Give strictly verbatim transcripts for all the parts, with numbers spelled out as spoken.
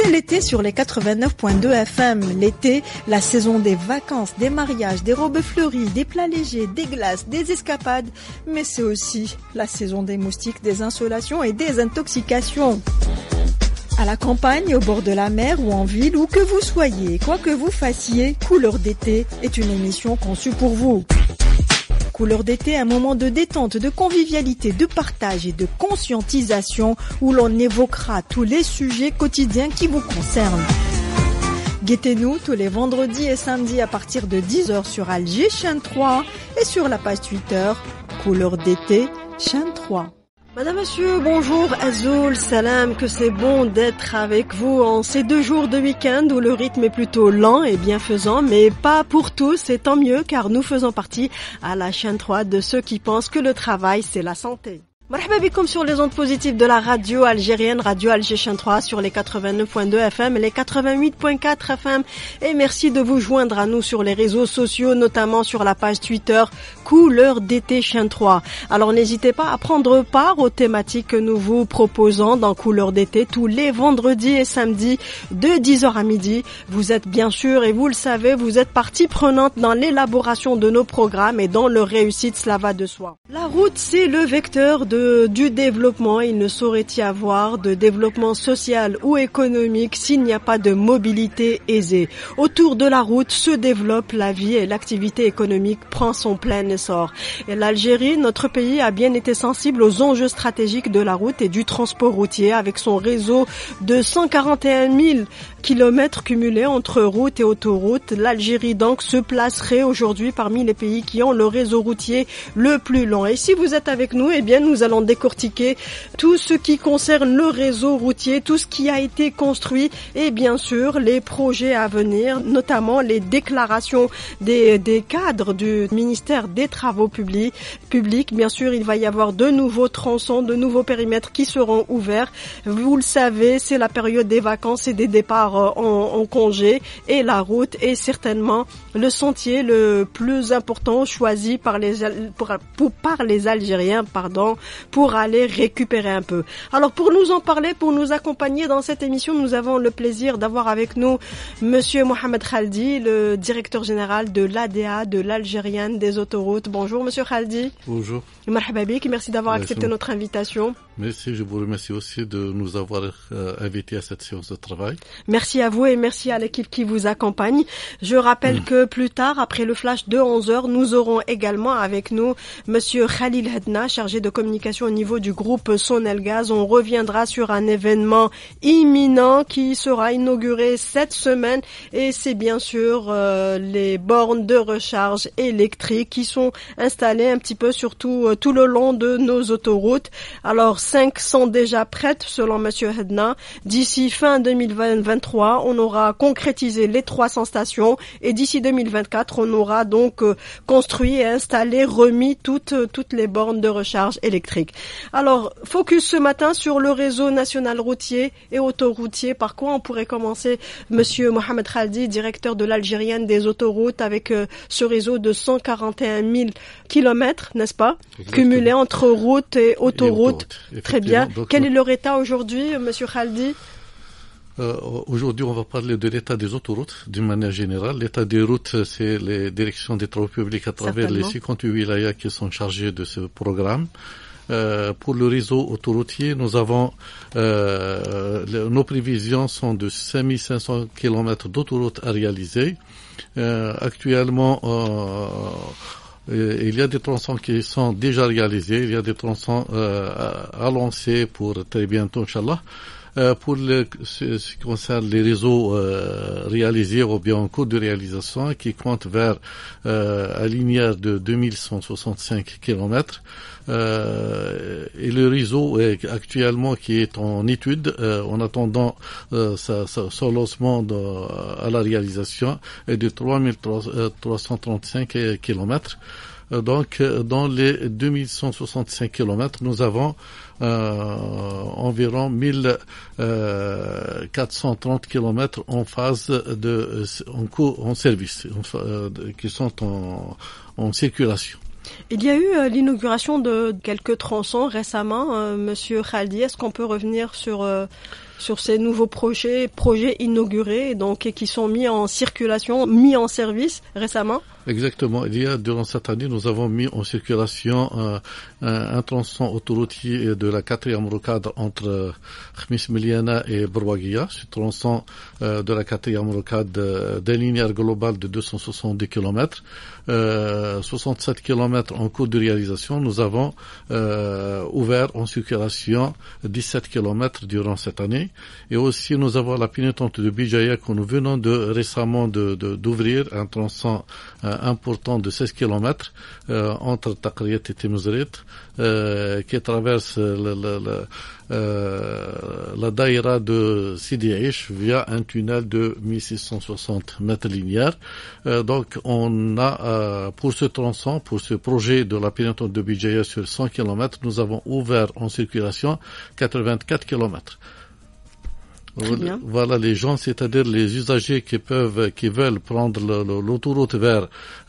C'est l'été sur les quatre-vingt-neuf point deux F M. L'été, la saison des vacances, des mariages, des robes fleuries, des plats légers, des glaces, des escapades. Mais c'est aussi la saison des moustiques, des insolations et des intoxications. À la campagne, au bord de la mer ou en ville, où que vous soyez, quoi que vous fassiez, Couleur d'été est une émission conçue pour vous. Couleur d'été, un moment de détente, de convivialité, de partage et de conscientisation où l'on évoquera tous les sujets quotidiens qui vous concernent. Guettez-nous tous les vendredis et samedis à partir de dix heures sur Alger Chaîne trois et sur la page Twitter Couleur d'été Chaîne trois. Madame, monsieur, bonjour, Azoul, salam, que c'est bon d'être avec vous en ces deux jours de week-end où le rythme est plutôt lent et bienfaisant, mais pas pour tous, et tant mieux car nous faisons partie à la chaîne trois de ceux qui pensent que le travail c'est la santé. Marhaba bikoum sur les ondes positives de la radio algérienne, Radio Alger Chaîne trois sur les quatre-vingt-neuf point deux F M et les quatre-vingt-huit point quatre F M. Et merci de vous joindre à nous sur les réseaux sociaux, notamment sur la page Twitter Couleur d'été Chaîne trois. Alors n'hésitez pas à prendre part aux thématiques que nous vous proposons dans Couleur d'été tous les vendredis et samedis de dix heures à midi. Vous êtes bien sûr, et vous le savez, vous êtes partie prenante dans l'élaboration de nos programmes et dans leur réussite, cela va de soi. La route, c'est le vecteur de De, du développement. Il ne saurait y avoir de développement social ou économique s'il n'y a pas de mobilité aisée. Autour de la route se développe la vie et l'activité économique prend son plein essor. Et l'Algérie, notre pays, a bien été sensible aux enjeux stratégiques de la route et du transport routier avec son réseau de cent quarante et un mille kilomètres cumulés entre route et autoroute. L'Algérie donc se placerait aujourd'hui parmi les pays qui ont le réseau routier le plus long. Et si vous êtes avec nous, eh bien nous allons décortiquer tout ce qui concerne le réseau routier, tout ce qui a été construit et bien sûr les projets à venir, notamment les déclarations des, des cadres du ministère des Travaux publics. publics. Bien sûr, il va y avoir de nouveaux tronçons, de nouveaux périmètres qui seront ouverts. Vous le savez, c'est la période des vacances et des départs en, en congé et la route est certainement le sentier le plus important choisi par les, pour, pour, par les Algériens, pardon, pour aller récupérer un peu. Alors pour nous en parler, pour nous accompagner dans cette émission, nous avons le plaisir d'avoir avec nous Monsieur Mohamed Khaldi, le directeur général de l'A D A, de l'Algérienne des autoroutes. Bonjour Monsieur Khaldi. Bonjour. Marhaba bik, merci d'avoir merci. accepté notre invitation. Merci, je vous remercie aussi de nous avoir euh, invités à cette séance de travail. Merci à vous et merci à l'équipe qui vous accompagne. Je rappelle mmh. que plus tard, après le flash de onze heures, nous aurons également avec nous Monsieur Khalil Hedna, chargé de communication au niveau du groupe Sonelgaz. On reviendra sur un événement imminent qui sera inauguré cette semaine et c'est bien sûr euh, les bornes de recharge électrique qui sont installées un petit peu sur tout, euh, tout le long de nos autoroutes. Alors cinq sont déjà prêtes selon Monsieur Hedna. D'ici fin deux mille vingt-trois, on aura concrétisé les trois cents stations et d'ici deux mille vingt-quatre, on aura donc euh, construit et installé, remis toutes, toutes les bornes de recharge électrique. Alors, focus ce matin sur le réseau national routier et autoroutier. Par quoi on pourrait commencer, Monsieur Mohamed Khaldi, directeur de l'Algérienne des autoroutes, avec euh, ce réseau de cent quarante et un mille kilomètres, n'est-ce pas? Exactement. Cumulé entre route et autoroute. Et Très bien. Donc, Quel est leur état aujourd'hui, Monsieur Khaldi? Euh, aujourd'hui, on va parler de l'état des autoroutes d'une manière générale. L'état des routes, c'est les directions des travaux publics à travers les cinquante-huit wilayas qui sont chargés de ce programme. Euh, pour le réseau autoroutier, nous avons euh, le, nos prévisions sont de cinq mille cinq cents kilomètres d'autoroutes à réaliser. Euh, actuellement, euh, il y a des tronçons qui sont déjà réalisés, il y a des tronçons euh, à, à lancer pour très bientôt, Inch'Allah. Euh, pour le, ce, ce qui concerne les réseaux euh, réalisés ou bien en cours de réalisation, qui comptent vers euh, un linéaire de deux mille cent soixante-cinq kilomètres. Euh, et le réseau est actuellement qui est en étude, euh, en attendant euh, sa, sa, son lancement de, à la réalisation, est de trois mille trois cent trente-cinq kilomètres. Donc, dans les deux mille cent soixante-cinq kilomètres, nous avons euh, environ mille quatre cent trente kilomètres en phase de en cours, en service, euh, qui sont en, en circulation. Il y a eu euh, l'inauguration de quelques tronçons récemment, euh, Monsieur Khaldi. Est-ce qu'on peut revenir sur euh, sur ces nouveaux projets, projets inaugurés, donc, et qui sont mis en circulation, mis en service récemment? Exactement. Il y a, durant cette année, nous avons mis en circulation euh, un, un tronçon autoroutier de la quatrième rocade entre euh, Khmis Miliana et Brouaguia. Ce tronçon euh, de la quatrième rocade euh, d'un linéaire global de deux cent soixante-dix kilomètres, euh, soixante-sept kilomètres en cours de réalisation. Nous avons euh, ouvert en circulation dix-sept kilomètres durant cette année. Et aussi, nous avons la pénétrante de Bijaya que nous venons de récemment de, de, d'ouvrir, un tronçon euh, important de seize kilomètres euh, entre Taqriyat et Timizrit euh, qui traverse le, le, le, euh, la daïra de Sidi Aish via un tunnel de mille six cent soixante mètres linéaires. Euh, donc on a euh, pour ce tronçon, pour ce projet de la pénétrante de Bijaya sur cent kilomètres, nous avons ouvert en circulation quatre-vingt-quatre kilomètres. Voilà les gens, c'est-à-dire les usagers qui peuvent, qui veulent prendre le, le, l'autoroute vers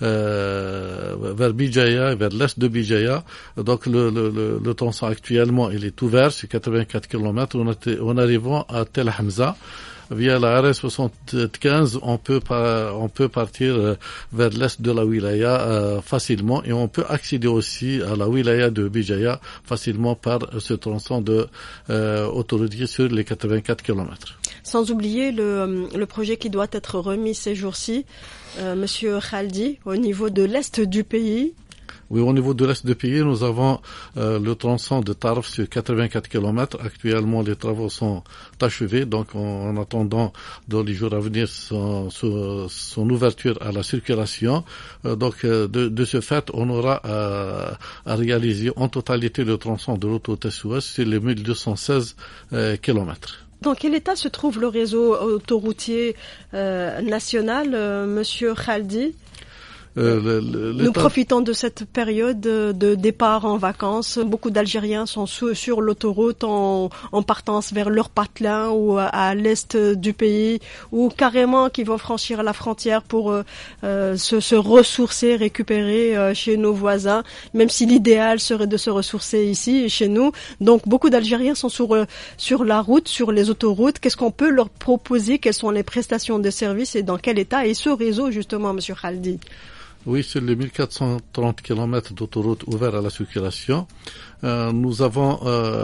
euh, vers Bijaya, vers l'est de Bijaya. Donc le le le, le tronçon actuellement il est ouvert sur quatre-vingt-quatre kilomètres. On, on arrivons à Tel Hamza. Via la R S soixante-quinze, on peut pas, on peut partir vers l'est de la wilaya euh, facilement et on peut accéder aussi à la wilaya de Bijaya facilement par ce tronçon de euh, autoroutier sur les quatre-vingt-quatre kilomètres. Sans oublier le, le projet qui doit être remis ces jours-ci, euh, Monsieur Khaldi, au niveau de l'est du pays. Oui, au niveau de l'est du pays, nous avons euh, le tronçon de Tarf sur quatre-vingt-quatre kilomètres. Actuellement, les travaux sont achevés, donc en, en attendant dans les jours à venir son, son, son ouverture à la circulation. Euh, donc euh, de, de ce fait, on aura euh, à réaliser en totalité le tronçon de l'autoroute Est-Ouest sur les mille deux cent seize euh, kilomètres. Dans quel état se trouve le réseau autoroutier euh, national, euh, Monsieur Khaldi? Euh, le, le, Nous profitons de cette période de départ en vacances. Beaucoup d'Algériens sont sur, sur l'autoroute en, en partance vers leur patelin ou à, à l'est du pays, ou carrément qui vont franchir la frontière pour euh, se, se ressourcer, récupérer euh, chez nos voisins, même si l'idéal serait de se ressourcer ici, chez nous. Donc beaucoup d'Algériens sont sur, euh, sur la route, sur les autoroutes. Qu'est-ce qu'on peut leur proposer? Quelles sont les prestations de services et dans quel état est ce réseau justement, Monsieur Khaldi? Oui, sur les mille quatre cent trente kilomètres d'autoroute ouverts à la circulation, euh, nous avons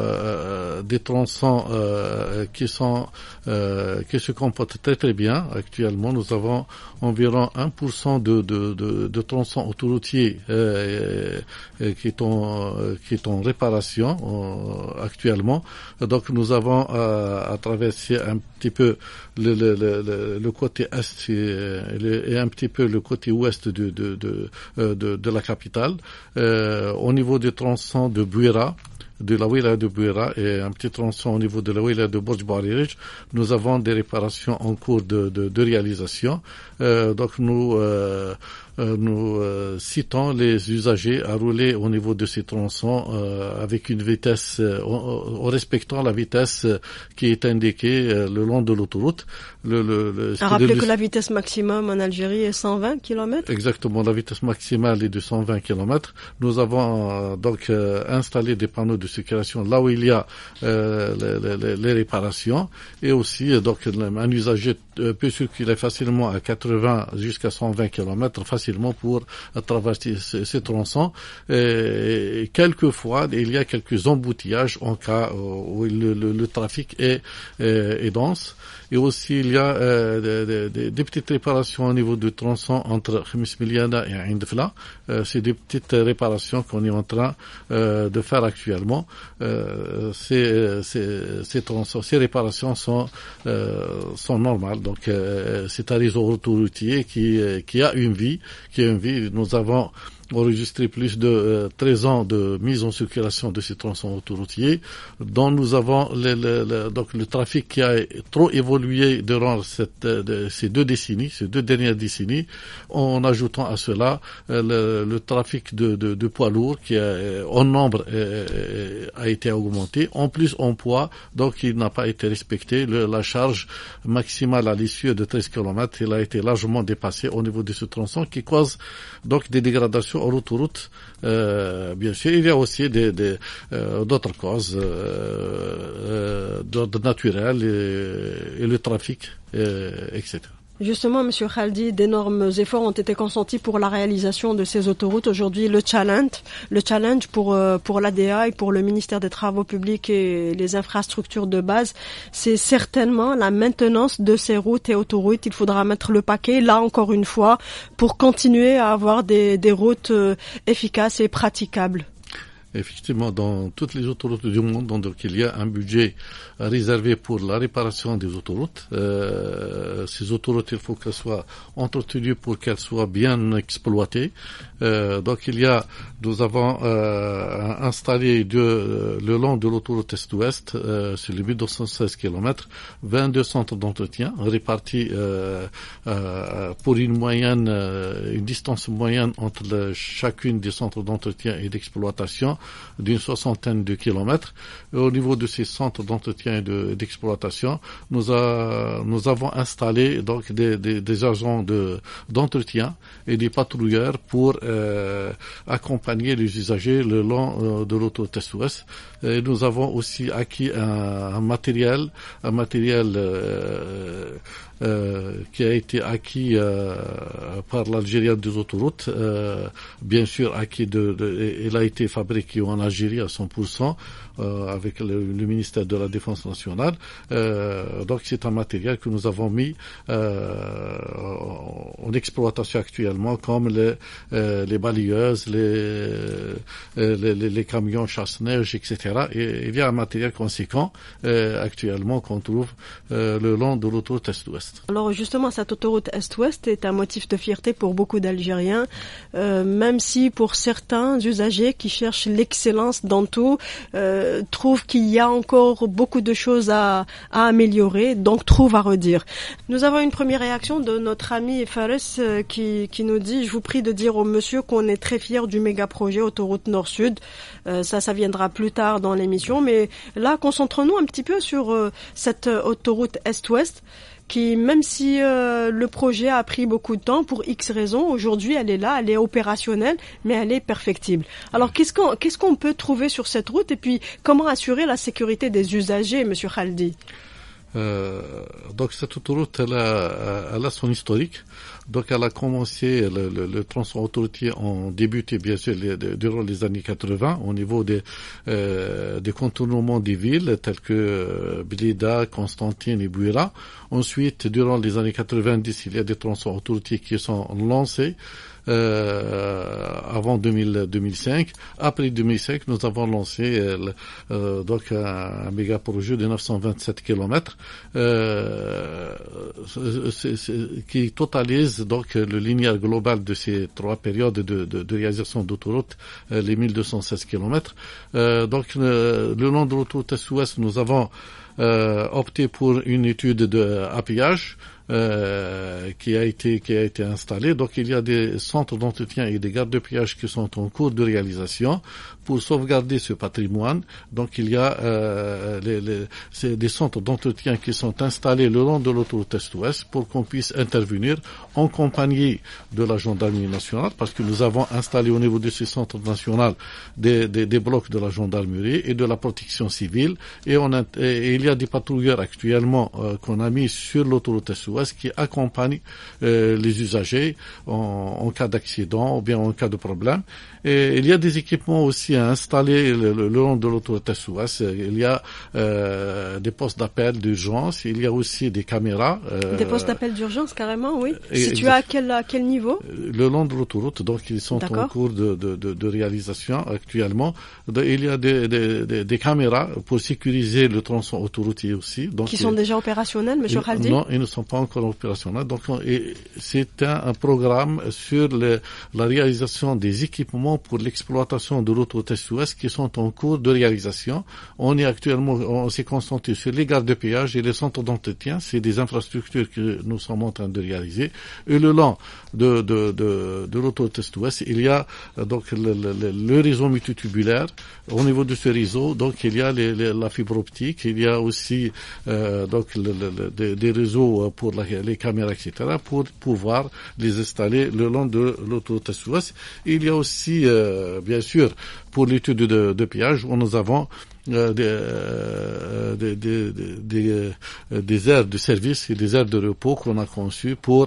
euh, des tronçons euh, qui sont euh, qui se comportent très très bien. Actuellement, nous avons environ un pour cent de de de, de tronçons autoroutiers euh, euh, qui sont euh, qui sont en réparation euh, actuellement. Donc, nous avons euh, à traverser un petit peu le le le, le côté est et, le, et un petit peu le côté ouest de de de de, de la capitale. Euh, au niveau des tronçons de Bouira, de la wilaya de Bouira et un petit tronçon au niveau de la wilaya de Bourj Bouaririj, nous avons des réparations en cours de, de, de réalisation. Euh, donc nous euh, euh, nous euh, citons les usagers à rouler au niveau de ces tronçons euh, avec une vitesse, euh, en, en respectant la vitesse euh, qui est indiquée euh, le long de l'autoroute. Le, le, le, à rappeler que la vitesse maximum en Algérie est cent vingt kilomètres. Exactement, la vitesse maximale est de cent vingt kilomètres. Nous avons euh, donc euh, installé des panneaux de circulation là où il y a euh, les, les, les réparations, et aussi euh, donc un usager euh, peut circuler facilement à quatre-vingts jusqu'à cent vingt kilomètres facilement pour traverser ces, ces tronçons. Et, et quelquefois il y a quelques embouteillages en cas où le, le, le trafic est, est, est dense. Et aussi, il y a euh, des, des, des petites réparations au niveau du tronçon entre Khmis Miliana et Indfla. Euh, c'est des petites réparations qu'on est en train euh, de faire actuellement. Euh, ces, ces, ces tronçons, ces réparations sont euh, sont normales. Donc, euh, c'est un réseau autoroutier qui qui a une vie, qui a une vie. Nous avons enregistré plus de euh, treize ans de mise en circulation de ces tronçons autoroutiers, dont nous avons le, le, le, donc le trafic qui a trop évolué durant cette, de, ces deux décennies, ces deux dernières décennies, en ajoutant à cela euh, le, le trafic de, de, de poids lourds qui a, en nombre euh, a été augmenté, en plus en poids, donc il n'a pas été respecté. Le, la charge maximale à l'issue de treize kilomètres, il a été largement dépassé au niveau de ce tronçon qui cause donc des dégradations sur l'autoroute, euh, bien sûr, il y a aussi des, des, euh, d'autres causes euh, euh, d'ordre naturel et, et le trafic, euh, et cetera. Justement, Monsieur Khaldi, d'énormes efforts ont été consentis pour la réalisation de ces autoroutes. Aujourd'hui, le challenge, le challenge pour pour l'A D A et pour le ministère des Travaux publics et les infrastructures de base, c'est certainement la maintenance de ces routes et autoroutes. Il faudra mettre le paquet, là encore une fois, pour continuer à avoir des des routes efficaces et praticables. Effectivement, dans toutes les autoroutes du monde, donc il y a un budget réservé pour la réparation des autoroutes. Euh, ces autoroutes, il faut qu'elles soient entretenues pour qu'elles soient bien exploitées. Euh, donc il y a, nous avons euh, installé de, le long de l'autoroute Est-Ouest, euh, sur les mille deux cent seize kilomètres, vingt-deux centres d'entretien répartis euh, euh, pour une moyenne, euh, une distance moyenne entre le, chacune des centres d'entretien et d'exploitation d'une soixantaine de kilomètres. Et au niveau de ces centres d'entretien et de, d'exploitation, nous, a, nous avons installé donc des, des, des agents de, d'entretien et des patrouilleurs pour euh, accompagner les usagers le long euh, de l'autoroute Est-Ouest. Et nous avons aussi acquis un, un matériel, un matériel euh, Euh, qui a été acquis euh, par l'Algérie des autoroutes, euh, bien sûr acquis de, de, il a été fabriqué en Algérie à cent pour cent euh, avec le, le ministère de la Défense nationale. Euh, donc c'est un matériel que nous avons mis euh, en exploitation actuellement, comme les, euh, les balayeuses, les, les, les, les camions chasse-neige, et cetera. Et il y a un matériel conséquent euh, actuellement qu'on trouve euh, le long de l'autoroute Est-Ouest. Alors justement, cette autoroute Est-Ouest est un motif de fierté pour beaucoup d'Algériens, euh, même si pour certains usagers qui cherchent l'excellence dans tout, euh, trouvent qu'il y a encore beaucoup de choses à, à améliorer, donc trouvent à redire. Nous avons une première réaction de notre ami Fares euh, qui, qui nous dit « Je vous prie de dire au monsieur qu'on est très fiers du méga-projet autoroute Nord-Sud. Euh, » Ça, ça viendra plus tard dans l'émission, mais là, concentrons-nous un petit peu sur euh, cette autoroute Est-Ouest, qui, même si euh, le projet a pris beaucoup de temps, pour X raisons, aujourd'hui elle est là, elle est opérationnelle, mais elle est perfectible. Alors qu'est-ce qu'on, qu'est-ce qu'on peut trouver sur cette route et puis comment assurer la sécurité des usagers, Monsieur Khaldi? Euh, donc cette autoroute, elle a, elle a son historique. Donc elle a commencé, le, le, le transport autoroutier ont débuté bien sûr les, de, durant les années quatre-vingts au niveau des, euh, des contournements des villes telles que euh, Blida, Constantine et Bouira. Ensuite, durant les années quatre-vingt-dix, il y a des transports autoroutiers qui sont lancés. Euh, avant deux mille, deux mille cinq. Après deux mille cinq, nous avons lancé euh, euh, donc un, un méga projet de neuf cent vingt-sept kilomètres euh, c'est, c'est, qui totalise donc le linéaire global de ces trois périodes de, de, de réalisation d'autoroute, euh, les mille deux cent seize kilomètres. Euh, donc le, le long de l'autoroute Est-Ouest, nous avons euh, opté pour une étude de appuyage. Euh, qui a été qui a été installé. Donc il y a des centres d'entretien et des gardes de péage qui sont en cours de réalisation pour sauvegarder ce patrimoine. Donc il y a euh, les, les, c'est des centres d'entretien qui sont installés le long de l'autoroute Est-Ouest pour qu'on puisse intervenir en compagnie de la gendarmerie nationale, parce que nous avons installé au niveau de ces centres nationaux des, des, des blocs de la gendarmerie et de la protection civile, et, on a, et il y a des patrouilleurs actuellement euh, qu'on a mis sur l'autoroute Est-Ouest qui accompagne euh, les usagers en, en cas d'accident ou bien en cas de problème. Et il y a des équipements aussi à installer le, le, le long de l'autoroute Est-Ouest. Il y a euh, des postes d'appel d'urgence, il y a aussi des caméras. Euh, des postes d'appel d'urgence, carrément, oui. Situés à quel, à quel niveau? Le long de l'autoroute, donc ils sont D'accord. en cours de, de, de, de réalisation actuellement. Il y a des, des, des, des caméras pour sécuriser le tronçon autoroutier aussi. Donc, qui sont déjà opérationnels, Monsieur Khaldi? Non, ils ne sont pas encore opérationnels. Donc et c'est un, un programme sur le, la réalisation des équipements pour l'exploitation de l'autoroute Est-Ouest qui sont en cours de réalisation. On est actuellement, on s'est concentré sur les gares de péage et les centres d'entretien. C'est des infrastructures que nous sommes en train de réaliser. Et le long de, de, de, de l'autoroute Est-Ouest, il y a donc le, le, le réseau multitubulaire. Au niveau de ce réseau, donc il y a les, les, la fibre optique, il y a a aussi euh, donc le, le, le, des réseaux pour la, les caméras, et cetera, pour pouvoir les installer le long de l'autoroute Est-Ouest. Il y a aussi, euh, bien sûr, pour l'étude de, de péage, où nous avons euh, des, euh, des, des, des, euh, des aires de service et des aires de repos qu'on a conçues pour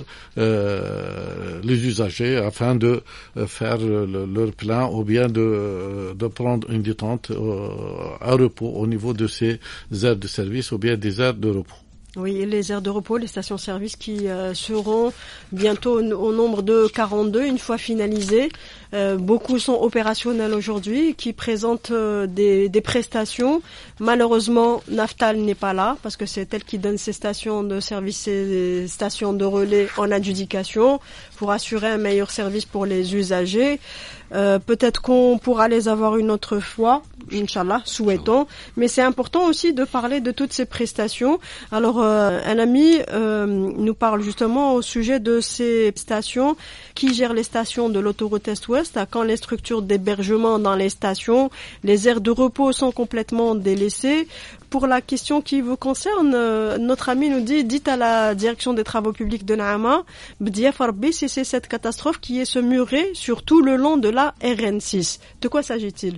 euh, les usagers afin de euh, faire le, leur plein ou bien de, de prendre une détente euh, à repos au niveau de ces aires de service ou bien des aires de repos. Oui, les aires de repos, les stations-service qui euh, seront bientôt au, au nombre de quarante-deux une fois finalisées. Euh, beaucoup sont opérationnels aujourd'hui, qui présentent euh, des, des prestations. Malheureusement, Naftal n'est pas là parce que c'est elle qui donne ces stations de service, ces stations de relais en adjudication pour assurer un meilleur service pour les usagers. Euh, peut-être qu'on pourra les avoir une autre fois, Inch'Allah, souhaitons. Mais c'est important aussi de parler de toutes ces prestations. Alors, euh, un ami euh, nous parle justement au sujet de ces stations qui gèrent les stations de l'autoroute Est-Ouest, quand les structures d'hébergement dans les stations, les aires de repos sont complètement délaissées. Pour la question qui vous concerne, euh, notre ami nous dit, dites à la direction des travaux publics de Naama, Bdia Farbi, si c'est cette catastrophe qui est se murer sur tout le long de la R N six. De quoi s'agit-il?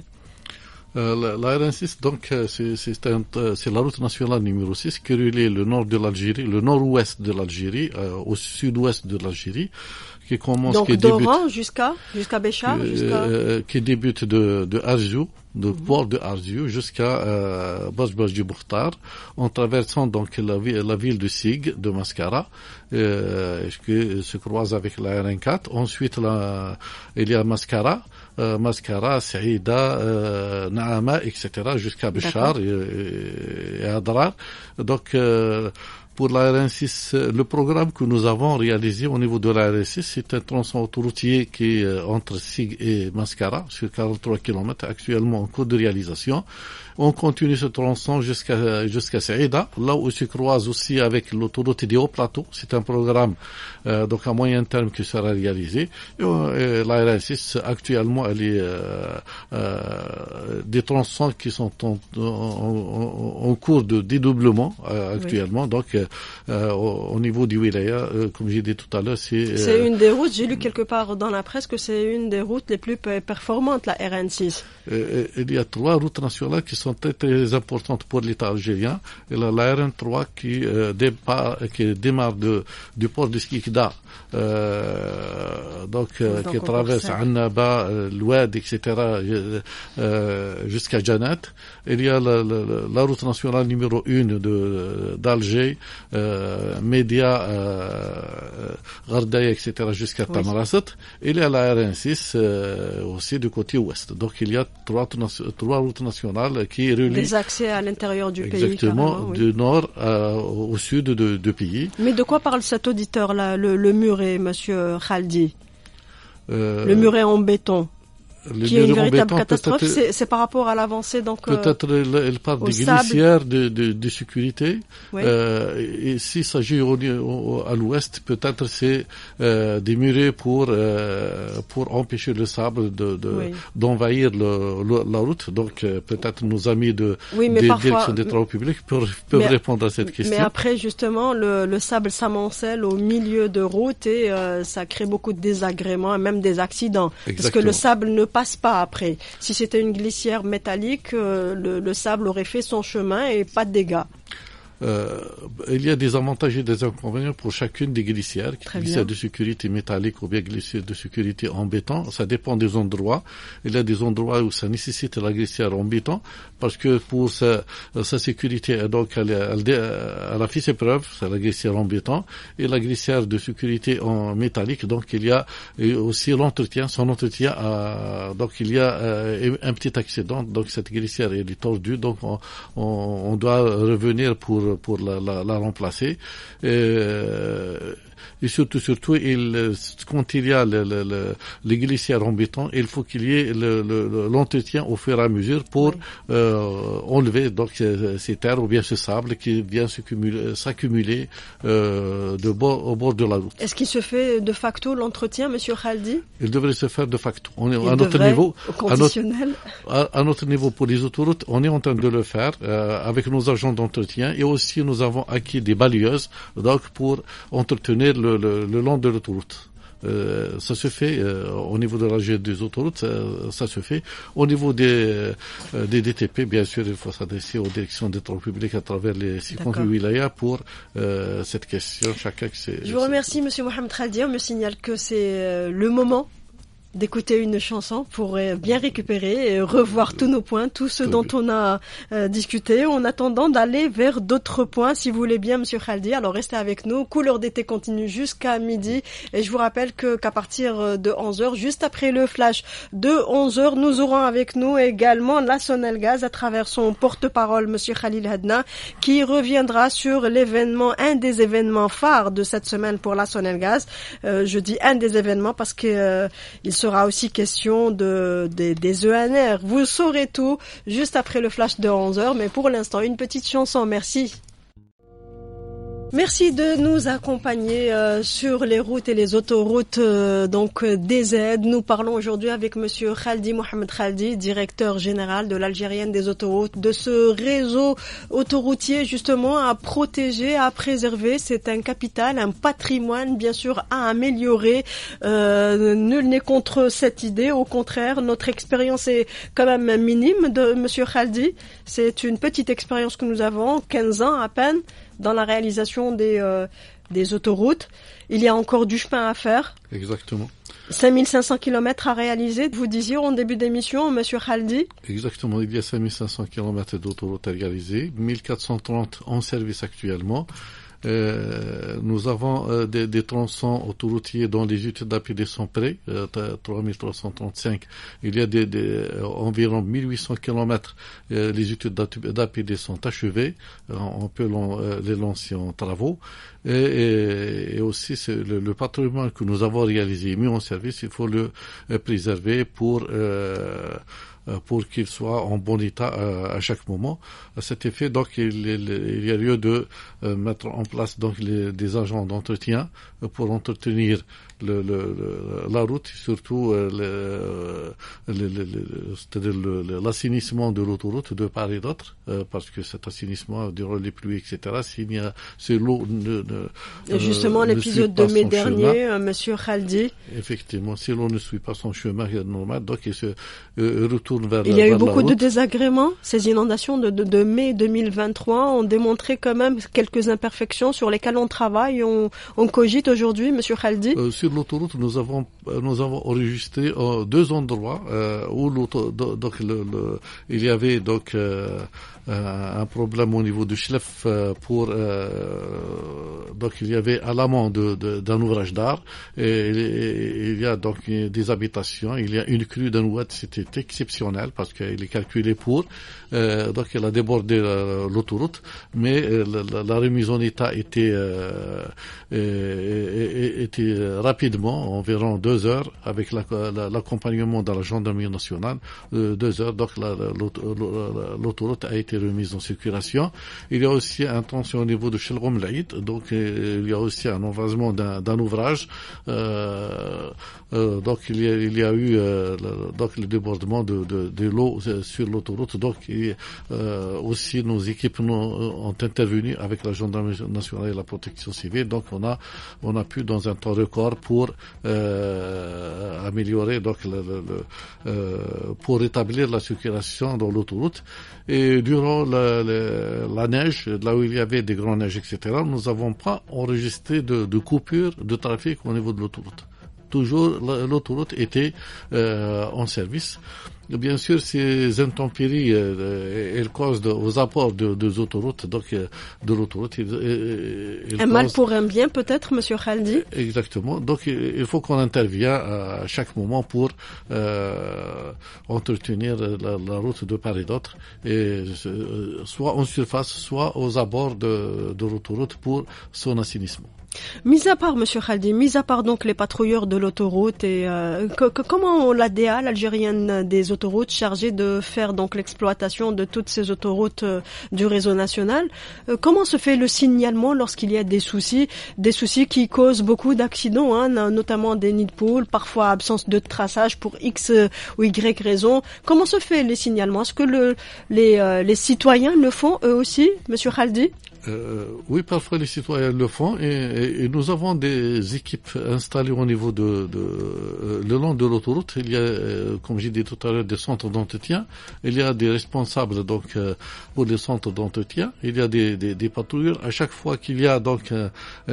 Euh, la, la R N six, donc, c'est, c'est, un, c'est la route nationale numéro six qui relie le nord de l'Algérie, le nord-ouest de l'Algérie, euh, au sud-ouest de l'Algérie, qui commence, donc, qui d'Oran débute, jusqu'à, jusqu'à Béchar, euh, jusqu'à... Euh, qui débute de, de Arziou, de Mm-hmm. port de Arziou jusqu'à euh, Bajbaj du Boukhtar, en traversant donc la, la ville de Sig, de Mascara, euh, qui se croise avec la R N quatre. Ensuite, la, il y a Mascara, euh, Mascara, Saïda, euh, Naama, et cetera, jusqu'à Béchar et, et, et Adrar. Donc, euh, pour la R N six, le programme que nous avons réalisé au niveau de la R N six, c'est un tronçon autoroutier qui est entre Sig et Mascara, sur quarante-trois kilomètres, actuellement en cours de réalisation. On continue ce tronçon jusqu'à jusqu'à Saïda, là où se croise aussi avec l'autoroute des Hauts Plateaux. C'est un programme euh, donc à moyen terme qui sera réalisé. Et, et la R N six, actuellement, elle est euh, euh, des tronçons qui sont en, en, en cours de dédoublement euh, actuellement. Oui. Donc, euh, au, au niveau du Wilaya, euh, comme j'ai dit tout à l'heure, c'est... C'est euh, une des routes, j'ai lu quelque part dans la presse que c'est une des routes les plus performantes, la R N six. Euh, il y a trois routes nationales qui sont très, très importantes pour l'État algérien. Et là, la R N trois qui, euh, départ, qui démarre de, du port de Skikda, euh, donc, euh, donc qui traverse Annaba, euh, l'Oued, et cetera, euh, jusqu'à Janat. Il y a la, la, la route nationale numéro une de, d'Alger, euh, Média, euh, Gardaya, et cetera, jusqu'à oui. Tamarasset. Il y a la R N six euh, aussi du côté ouest. Donc, il y a trois, trois routes nationales qui relient... Des accès à l'intérieur du exactement, pays. Exactement, du oui. nord euh, au sud de, de pays. Mais de quoi parle cet auditeur-là, le, le muret, monsieur Khaldi euh, Le muret en béton Le qui est une véritable catastrophe, c'est, c'est par rapport à l'avancée donc peut-être euh, elle parle des glissières de, de, de sécurité. Oui. Euh, et s'il s'agit au, au, à l'ouest, peut-être c'est euh, des murets pour euh, pour empêcher le sable de, de oui. d'envahir le, le, la route. Donc euh, peut-être nos amis de oui, des parfois, directions des travaux publics peuvent, peuvent mais, répondre à cette question. Mais après justement le, le sable s'amoncelle au milieu de route et euh, ça crée beaucoup de désagréments et même des accidents. Exactement. Parce que le sable ne passe pas après. Si c'était une glissière métallique, euh, le, le sable aurait fait son chemin et pas de dégâts. Euh, il y a des avantages et des inconvénients pour chacune des glissières, glissières de sécurité métallique ou bien glissières de sécurité en béton. Ça dépend des endroits. Il y a des endroits où ça nécessite la glissière en béton parce que pour sa, sa sécurité, donc elle, elle, elle a fait ses preuves, c'est la glissière en béton, et la glissière de sécurité en métallique. Donc il y a aussi l'entretien, son entretien. À, donc il y a euh, un petit accident. Donc cette glissière elle est tordue. Donc on, on, on doit revenir pour pour pour la, la, la remplacer. Et, et surtout, surtout, il, quand il y a le, le, le, les glissières en béton, il faut qu'il y ait le, le, l'entretien au fur et à mesure pour oui. euh, enlever donc ces terres ou bien ce sable qui vient s'accumuler euh, de bord, au bord de la route. Est-ce qu'il se fait de facto l'entretien, Monsieur Khaldi? Il devrait se faire de facto. On est à notre niveau, au conditionnel. À notre, à, à notre niveau pour les autoroutes, on est en train de le faire euh, avec nos agents d'entretien et aussi nous avons acquis des balayeuses donc pour entretenir le, le, le long de l'autoroute. Euh, ça se fait euh, au niveau de la G des autoroutes, ça, ça se fait. Au niveau des, euh, des D T P, bien sûr, il faut s'adresser aux directions des travaux publics à travers les cinquante-huit wilayas pour euh, cette question. Chacun que c'est. Je vous remercie, Monsieur Mohamed Khaldi. On me signale que c'est euh, le moment d'écouter une chanson pour bien récupérer et revoir tous nos points, tout ce dont on a euh, discuté, en attendant d'aller vers d'autres points, si vous voulez bien, Monsieur Khaldi. Alors restez avec nous. Couleur d'été continue jusqu'à midi. Et je vous rappelle que qu'à partir de onze heures, juste après le flash de onze heures, nous aurons avec nous également la Sonelgaz à travers son porte-parole, Monsieur Khalil Hadna, qui reviendra sur l'événement, un des événements phares de cette semaine pour la Sonelgaz. Euh, je dis un des événements parce que euh, il se sera aussi question de, de des E N R. Vous saurez tout juste après le flash de onze heures, mais pour l'instant, une petite chanson. Merci. Merci de nous accompagner euh, sur les routes et les autoroutes euh, donc euh, D Z. Nous parlons aujourd'hui avec Monsieur Khaldi Mohamed Khaldi, directeur général de l'Algérienne des autoroutes, de ce réseau autoroutier justement à protéger, à préserver. C'est un capital, un patrimoine bien sûr à améliorer. Euh, nul n'est contre cette idée. Au contraire, notre expérience est quand même minime de Monsieur Khaldi. C'est une petite expérience que nous avons, quinze ans à peine, dans la réalisation des euh, des autoroutes. Il y a encore du chemin à faire. Exactement. cinq mille cinq cents kilomètres à réaliser. Vous disiez en début d'émission, Monsieur Khaldi. Exactement. Il y a cinq mille cinq cents kilomètres d'autoroutes à réaliser, mille quatre cent trente en service actuellement. Euh, nous avons euh, des, des tronçons autoroutiers dont les études d'A P D sont prêts, euh, trois mille trois cent trente-cinq. Il y a des, des, euh, environ mille huit cents kilomètres, euh, les études d'A P D sont achevées. Euh, on peut euh, les lancer en travaux. Et, et, et aussi, c'est le, le patrimoine que nous avons réalisé et mis en service, il faut le euh, préserver pour... Euh, pour qu'il soit en bon état à, à chaque moment. À cet effet, donc, il, il, il y a lieu de euh, mettre en place donc les, des agents d'entretien pour entretenir le, le, le, la route, et surtout euh, le, le, le, le, c'est-à-dire le, l'assainissement de l'autoroute de part et d'autre, euh, parce que cet assainissement durant les pluies, et cetera. S'il y a, c'est l'eau ne, ne, justement euh, l'épisode de mai dernier, euh, Monsieur Khaldi. Effectivement, si l'eau ne suit pas son chemin normal, donc il se euh, retourne vers. Il y a vers eu beaucoup la de désagréments. Ces inondations de, de, de mai deux mille vingt-trois ont démontré quand même quelques imperfections sur lesquelles on travaille, on, on cogite aujourd'hui, Monsieur Khaldi. Euh, sur l'autoroute, nous avons nous avons enregistré euh, deux endroits euh, où l'auto, donc le, le, il y avait donc euh, un problème au niveau du chlef euh, pour euh, donc il y avait à l'amont de, de, d'un ouvrage d'art et, et il y a donc des habitations, il y a une crue d'un oued, c'était exceptionnel parce qu'il est calculé pour euh, donc il a débordé euh, l'autoroute, mais euh, la, la remise en état était euh, et, et, était rapidement, environ deux heures, avec la, la, l'accompagnement de la gendarmerie nationale, euh, deux heures, donc la, la, l'autoroute a été remise en circulation. Il y a aussi un tension au niveau de Chelrom Laïd, donc euh, il y a aussi un envasement d'un, d'un ouvrage, euh, euh, donc il y a, il y a eu euh, le, donc le débordement de, de, de l'eau sur l'autoroute, donc et, euh, aussi nos équipes nous, ont intervenu avec la gendarmerie nationale et la protection civile, donc on a on a pu dans un temps record pour euh, améliorer donc le, le, le, euh, pour rétablir la circulation dans l'autoroute. Et durant la, la, la neige, là où il y avait des grandes neiges, et cetera, nous n'avons pas enregistré de, de coupure de trafic au niveau de l'autoroute. toujours l'autoroute était euh, en service. Bien sûr, ces intempéries, euh, elles causent de, aux apports de, des autoroutes, donc euh, de l'autoroute. Ils, ils un mal pour un bien, peut-être, Monsieur Khaldi. Exactement. Donc, il faut qu'on intervienne à chaque moment pour euh, entretenir la, la route de part et d'autre, et euh, soit en surface, soit aux abords de, de l'autoroute pour son assainissement. Mis à part, Monsieur Khaldi, mis à part donc les patrouilleurs de l'autoroute et euh, que, que, comment l'A D A, l'Algérienne des autoroutes, chargée de faire donc l'exploitation de toutes ces autoroutes euh, du réseau national, euh, comment se fait le signalement lorsqu'il y a des soucis, des soucis qui causent beaucoup d'accidents, hein, notamment des nids de poules, parfois absence de traçage pour X ou Y raison. Comment se fait les signalements? Est-ce que le, les, euh, les citoyens le font eux aussi, Monsieur Khaldi? Euh, oui, parfois les citoyens le font et, et, et nous avons des équipes installées au niveau de, de euh, le long de l'autoroute. Il y a, euh, comme j'ai dit tout à l'heure, des centres d'entretien. Il y a des responsables donc euh, pour les centres d'entretien. Il y a des, des, des patrouilleurs. À chaque fois qu'il y a donc euh,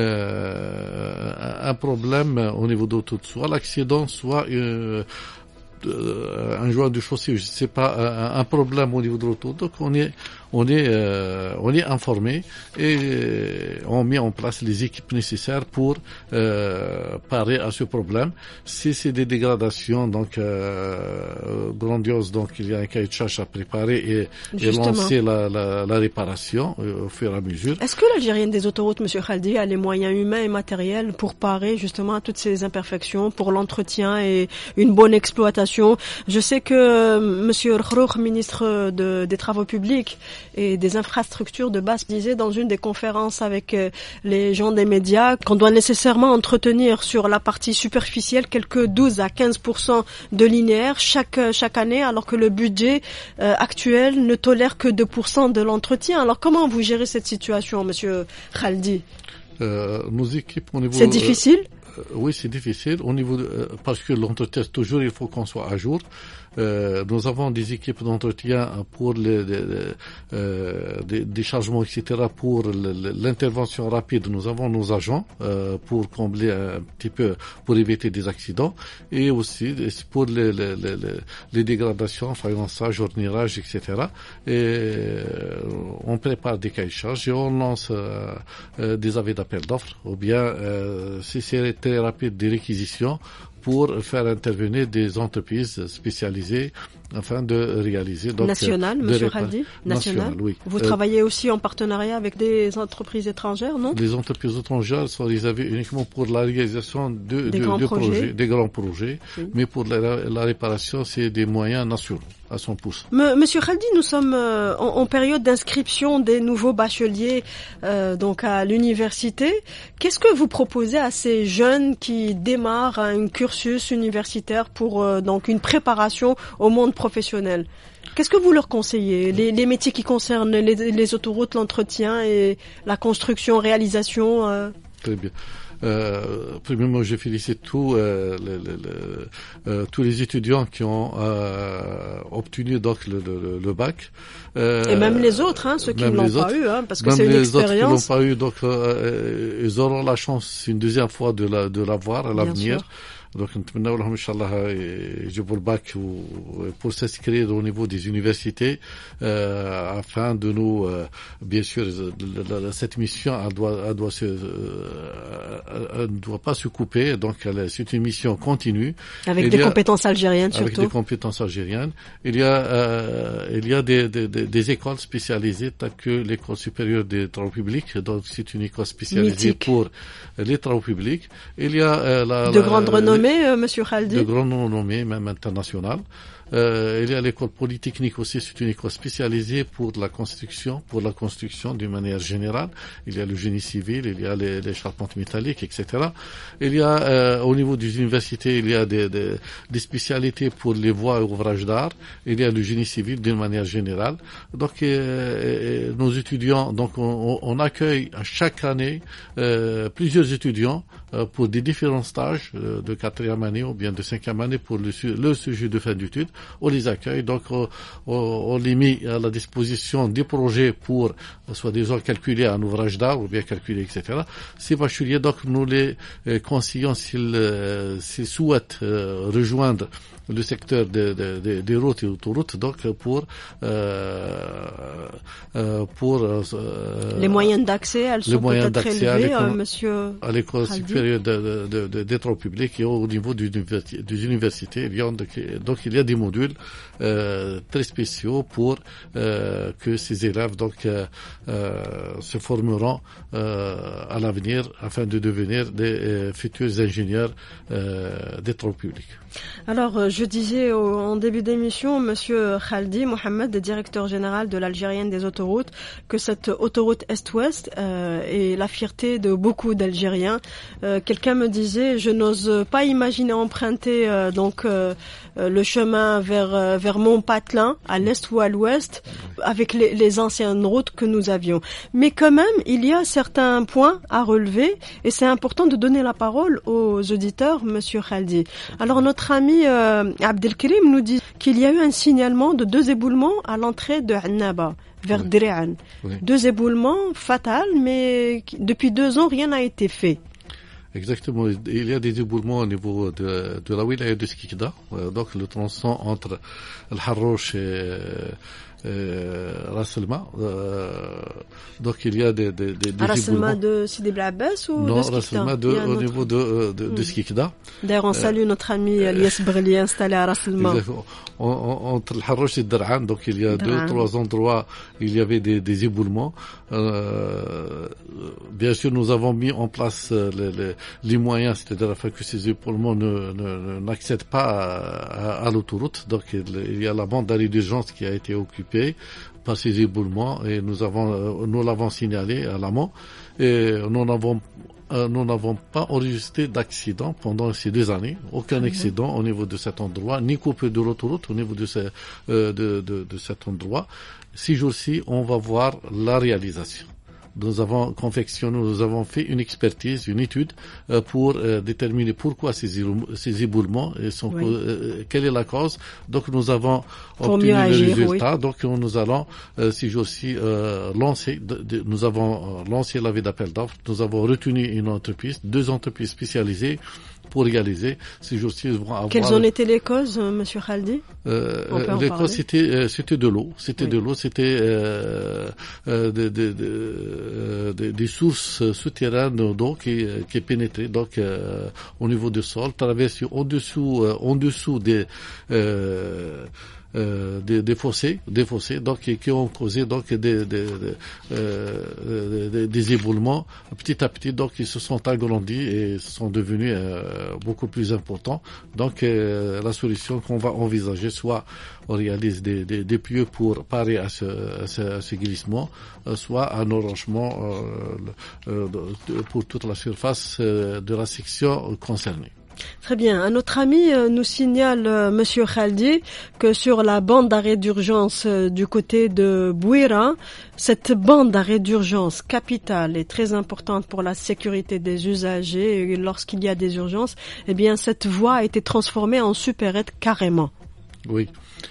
euh, un problème au niveau de l'autoroute, soit l'accident, soit euh, un joint de chaussée, je ne sais pas, un, un problème au niveau de l'autoroute. Donc on est on est euh, on est informé et on met en place les équipes nécessaires pour euh, parer à ce problème. Si c'est des dégradations donc euh, grandioses, donc il y a un cahier de charge à préparer et, et lancer la, la, la réparation euh, au fur et à mesure. Est-ce que l'Algérienne des autoroutes, Monsieur Khaldi, a les moyens humains et matériels pour parer justement à toutes ces imperfections, pour l'entretien et une bonne exploitation? Je sais que euh, Monsieur Khroukh, ministre de, des Travaux publics et des infrastructures de base, disait dans une des conférences avec euh, les gens des médias qu'on doit nécessairement entretenir sur la partie superficielle quelques douze à quinze pour cent de linéaire chaque chaque année, alors que le budget euh, actuel ne tolère que deux pour cent de l'entretien. Alors comment vous gérez cette situation, Monsieur Khaldi? euh, Nos équipes au niveau... C'est difficile euh, Oui, c'est difficile au niveau de, euh, parce que l'entretien, toujours il faut qu'on soit à jour. Euh, nous avons des équipes d'entretien pour les, les, les euh, des, des chargements, et cetera. Pour l'intervention rapide, nous avons nos agents euh, pour combler un petit peu, pour éviter des accidents, et aussi pour les, les, les, les dégradations, faïençage, ornirage, et cetera. Et euh, on prépare des cahiers de charges et on lance euh, euh, des avis d'appel d'offres, ou bien euh, si c'est très rapide, des réquisitions, pour faire intervenir des entreprises spécialisées afin de réaliser. Donc, national, de Monsieur répa- Khaldi, national. national, oui. Vous euh, travaillez aussi en partenariat avec des entreprises étrangères, non? Les entreprises étrangères sont réservées uniquement pour la réalisation de, des, de, grands de projets. projets, des grands projets, oui. Mais pour la, la réparation, c'est des moyens nationaux à cent pour cent. Me, Monsieur Khaldi, nous sommes euh, en, en période d'inscription des nouveaux bacheliers euh, donc à l'université. Qu'est-ce que vous proposez à ces jeunes qui démarrent un cursus universitaire pour euh, donc une préparation au monde professionnel? Qu'est-ce que vous leur conseillez? Les, les métiers qui concernent les, les autoroutes, l'entretien et la construction, réalisation euh... Très bien. Euh, premièrement, je félicite tous euh, les, les, les, euh, tous les étudiants qui ont euh, obtenu donc le, le, le bac. Euh, et même les autres, hein, ceux qui ne l'ont pas autres, eu, hein, parce que c'est une expérience. Même les autres qui l'ont pas eu, donc euh, ils auront la chance une deuxième fois de la de l'avoir à l'avenir. Donc, نتمنى لهم إن شاء الله يجيبوا الباك pour s'inscrire au niveau des universités euh, afin de nous, euh, bien sûr, cette mission elle doit, elle doit se, elle ne doit pas se couper. Donc, elle, c'est une mission continue. Avec il des a, compétences algériennes surtout. Avec des compétences algériennes. Il y a, euh, il y a des, des, des écoles spécialisées telles que l'école supérieure des travaux publics. Donc, c'est une école spécialisée mythique pour les travaux publics. Il y a euh, la, de la, grande renommée. Euh, Monsieur Khaldi. De grande renommée, même internationale. Euh, il y a l'école polytechnique aussi, c'est une école spécialisée pour la construction, pour la construction d'une manière générale. Il y a le génie civil, il y a les, les charpentes métalliques, et cetera. Il y a, euh, au niveau des universités, il y a des, des, des spécialités pour les voies et ouvrages d'art. Il y a le génie civil d'une manière générale. Donc, euh, nos étudiants, donc, on, on accueille à chaque année euh, plusieurs étudiants euh, pour des différents stages euh, de quatrième année ou bien de cinquième année pour le, le sujet de fin d'études. On les accueille, donc on, on, on les met à la disposition des projets pour euh, soi-disant calculer un ouvrage d'art ou bien calculer, et cetera. Ces bacheliers, donc, nous les euh, conseillons s'ils, euh, s'ils souhaitent euh, rejoindre le secteur des de, de, de routes et autoroutes, donc pour euh, euh, pour euh, les moyens d'accès, elles sont peut-être élevées, à euh, monsieur à l'école supérieure de, de, de, des travaux publics et au niveau des universités, des universités. Donc il y a des modules euh, très spéciaux pour euh, que ces élèves donc euh, euh, se formeront euh, à l'avenir afin de devenir des euh, futurs ingénieurs euh, des travaux publics. Alors, je disais au, en début d'émission, monsieur Khaldi Mohamed, directeur général de l'Algérienne des autoroutes, que cette autoroute Est-Ouest euh, est la fierté de beaucoup d'Algériens. Euh, quelqu'un me disait, je n'ose pas imaginer emprunter euh, donc euh, le chemin vers euh, vers Montpatelin, à l'est ou à l'ouest, avec les, les anciennes routes que nous avions. Mais quand même, il y a certains points à relever, et c'est important de donner la parole aux auditeurs, monsieur Khaldi. Alors, notre ami euh, Abdelkrim nous dit qu'il y a eu un signalement de deux éboulements à l'entrée de Annaba, vers oui. Dréan. Oui. Deux éboulements fatals, mais depuis deux ans, rien n'a été fait. Exactement. Il y a des éboulements au niveau de, de la wilaya de Skikda, donc le tronçon entre El Harrouch et Euh, Rasselma, euh, donc il y a des des des, des Rasselma de Sidi Blabès ou non, de Skikda? Rasselma de au autre... niveau de de, de hmm. Skikda. D'ailleurs, on salue euh, notre ami Elias Brli installé à Rasselma. Entre le Harrouch et Dran, donc il y a Dran. deux trois endroits où il y avait des des éboulements. Euh, bien sûr, nous avons mis en place les les, les moyens, c'est-à-dire afin que ces éboulements ne, ne n'accèdent pas à, à, à l'autoroute. Donc il, il y a la bande d'arrêt d'urgence qui a été occupée par ces éboulements et nous avons nous l'avons signalé à l'amont et nous n'avons euh, nous n'avons pas enregistré d'accident pendant ces deux années, aucun mmh. accident au niveau de cet endroit, ni coupé de l'autoroute au niveau de, ce, euh, de, de, de cet endroit. Ces jours-ci, on va voir la réalisation. Nous avons confectionné, nous avons fait une expertise, une étude euh, pour euh, déterminer pourquoi ces, ces éboulements et sont, oui. euh, quelle est la cause. Donc nous avons pour obtenu le résultat. Oui. Donc nous allons euh, ces jours-ci euh, lancer, de, de, nous avons euh, lancé l'avis d'appel d'offres. Nous avons retenu une entreprise, deux entreprises spécialisées pour réaliser ces jours-ci. Vont avoir... Quelles ont été les causes, monsieur Khaldi? euh, Les causes, c'était euh, c'était de l'eau, c'était oui. de l'eau, c'était euh, euh, de, de, de, de, des sources souterraines d'eau qui qui pénétraient donc euh, au niveau du sol, traversées en dessous euh, en dessous des euh, Euh, des, des fossés, des fossés, donc qui, qui ont causé donc des des, des, euh, des des éboulements petit à petit, donc ils se sont agrandis et sont devenus euh, beaucoup plus importants. Donc euh, la solution qu'on va envisager, soit on réalise des des, des pieux pour parer à ce à ce, à ce glissement, euh, soit un enrochement euh, euh, pour toute la surface euh, de la section concernée. Très bien. Un autre ami euh, nous signale, euh, monsieur Khaldi, que sur la bande d'arrêt d'urgence euh, du côté de Bouira, cette bande d'arrêt d'urgence capitale est très importante pour la sécurité des usagers. Et lorsqu'il y a des urgences, eh bien, cette voie a été transformée en supérette carrément. Oui.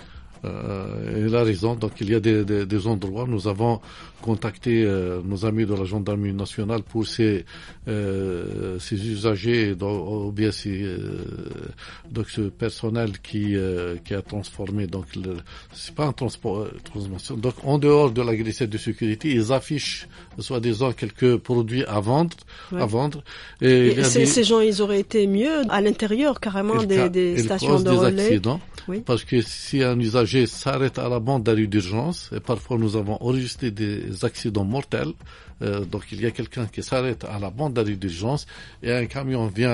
Euh, il a raison. Donc il y a des, des, des endroits. Nous avons contacté euh, nos amis de la gendarmerie nationale pour ces euh, ces usagers, donc, ou bien ces euh, donc ce personnel qui euh, qui a transformé donc le, c'est pas un transport euh, transformation. Donc en dehors de la glissade de sécurité, ils affichent soi-disant quelques produits à vendre, ouais. à vendre. Et, et ces, des, ces gens, ils auraient été mieux à l'intérieur carrément des, des stations de relais. Des accidents, oui. Parce que si un usager s'arrête à la bande d'arrêt d'urgence, et parfois nous avons enregistré des accidents mortels. Euh, donc il y a quelqu'un qui s'arrête à la bande d'arrêt d'urgence et un camion vient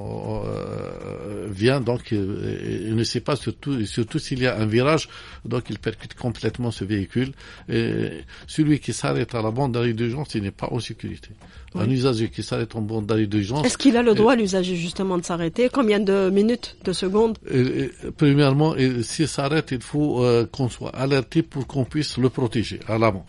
euh, vient donc euh, il ne sait pas, surtout surtout s'il y a un virage, donc il percute complètement ce véhicule. Et celui qui s'arrête à la bande d'arrêt d'urgence, il n'est pas en sécurité. Oui. Un usager qui s'arrête en bande d'arrêt d'urgence. Est-ce qu'il a le droit, euh, l'usager, justement, de s'arrêter? Combien de minutes, de secondes? et, et, Premièrement, s'il s'arrête, il faut euh, qu'on soit alerté pour qu'on puisse le protéger à l'amont.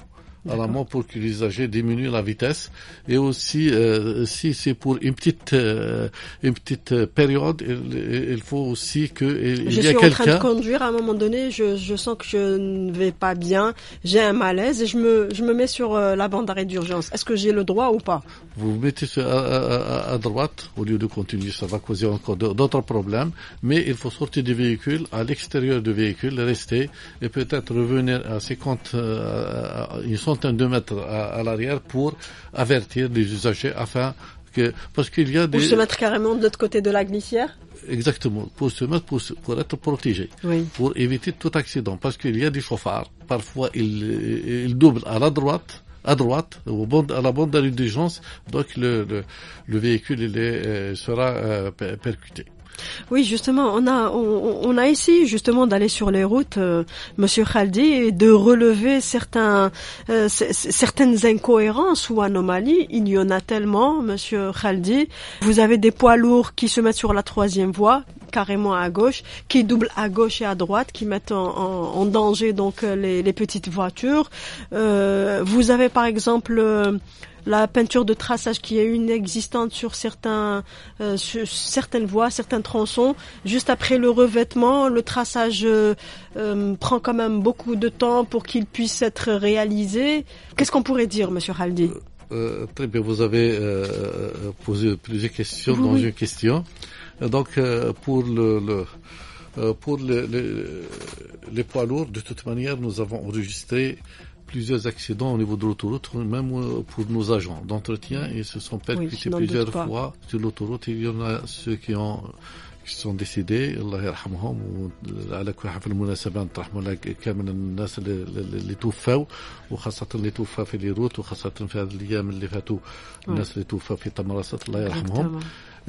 à l'amont pour que l'usager diminue la vitesse. Et aussi, euh, si c'est pour une petite euh, une petite période, il, il faut aussi que il je y a suis quelqu'un. en train de conduire à un moment donné, je, je sens que je ne vais pas bien, j'ai un malaise et je me je me mets sur euh, la bande d'arrêt d'urgence. Est-ce que j'ai le droit ou pas? Vous vous mettez sur, à, à, à droite au lieu de continuer, ça va causer encore d'autres problèmes. Mais il faut sortir du véhicule, à l'extérieur du véhicule, rester et peut-être revenir à cinquante, euh, à une centaine de mètres à, à l'arrière pour avertir les usagers afin que, parce qu'il y a des... Pour se mettre carrément de l'autre côté de la glissière? Exactement, pour se mettre, pour, pour être protégé, oui. Pour éviter tout accident, parce qu'il y a des chauffards, parfois ils, ils doublent à la droite, à droite, au bord, à la bande d'arrêt d'urgence, donc le, le, le véhicule il est, euh, sera euh, percuté. Oui, justement, on a on, on a essayé justement d'aller sur les routes, euh, Monsieur Khaldi, et de relever certains euh, c- certaines incohérences ou anomalies. Il y en a tellement, Monsieur Khaldi. Vous avez des poids lourds qui se mettent sur la troisième voie, carrément à gauche, qui doublent à gauche et à droite, qui mettent en, en, en danger donc les, les petites voitures. Euh, vous avez par exemple euh, la peinture de traçage qui est inexistante sur certains, euh, sur certaines voies, certains tronçons. Juste après le revêtement, le traçage euh, euh, prend quand même beaucoup de temps pour qu'il puisse être réalisé. Qu'est-ce qu'on pourrait dire, Monsieur Khaldi? euh, Très bien, vous avez euh, posé plusieurs questions oui, dans oui. une question. Donc, euh, pour le, le euh, pour le, le, les poids lourds, de toute manière, nous avons enregistré plusieurs accidents au niveau de l'autoroute, même pour nos agents d'entretien. Ils se sont percutés oui, plusieurs fois sur l'autoroute. Il y en a ceux qui ont qui sont décédés, Allah يرحمهم. وعلى كل حال في المناسبة نترحموا على كامل الناس اللي توفوا وخاصة اللي توفوا في بيروت وخاصة في هذه الأيام اللي فاتوا الناس اللي توفوا في تمرست الله يرحمهم.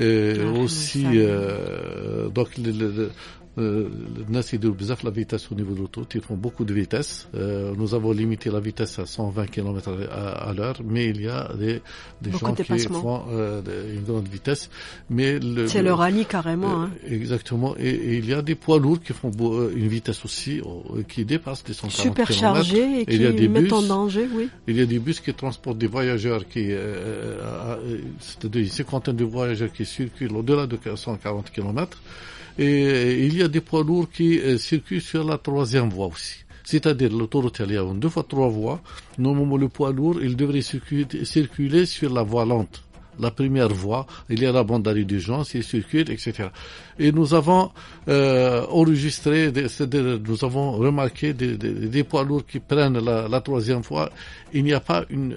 aussi euh, donc le, le, الناس يديروا بزاف لا فيتاس au niveau de l'autoroute, ils font beaucoup de vitesse. Euh, nous avons limité la vitesse à cent vingt kilomètres à, à l'heure, mais il y a des, des gens qui font euh, une grande vitesse. Mais le, c'est le rallye carrément. Euh, hein. Exactement. Et, et il y a des poids lourds qui font une vitesse aussi euh, qui dépasse les cent quarante super kilomètres. Chargés et qui il y a des mettent bus, en danger, oui. Il y a des bus qui transportent des voyageurs, qui, euh, c'est-à-dire une cinquantaine de voyageurs qui circulent au-delà de cent quarante kilomètres. Et il y a des poids lourds qui euh, circulent sur la troisième voie aussi. C'est-à-dire l'autoroute, il y a deux fois trois voies. Normalement, le poids lourd, il devrait circuler, circuler sur la voie lente. La première voie, il y a la bande d'arrêt d'urgence, il circule, et cetera. Et nous avons euh, enregistré, c'est-à-dire nous avons remarqué des, des, des poids lourds qui prennent la, la troisième voie. Il n'y a pas une,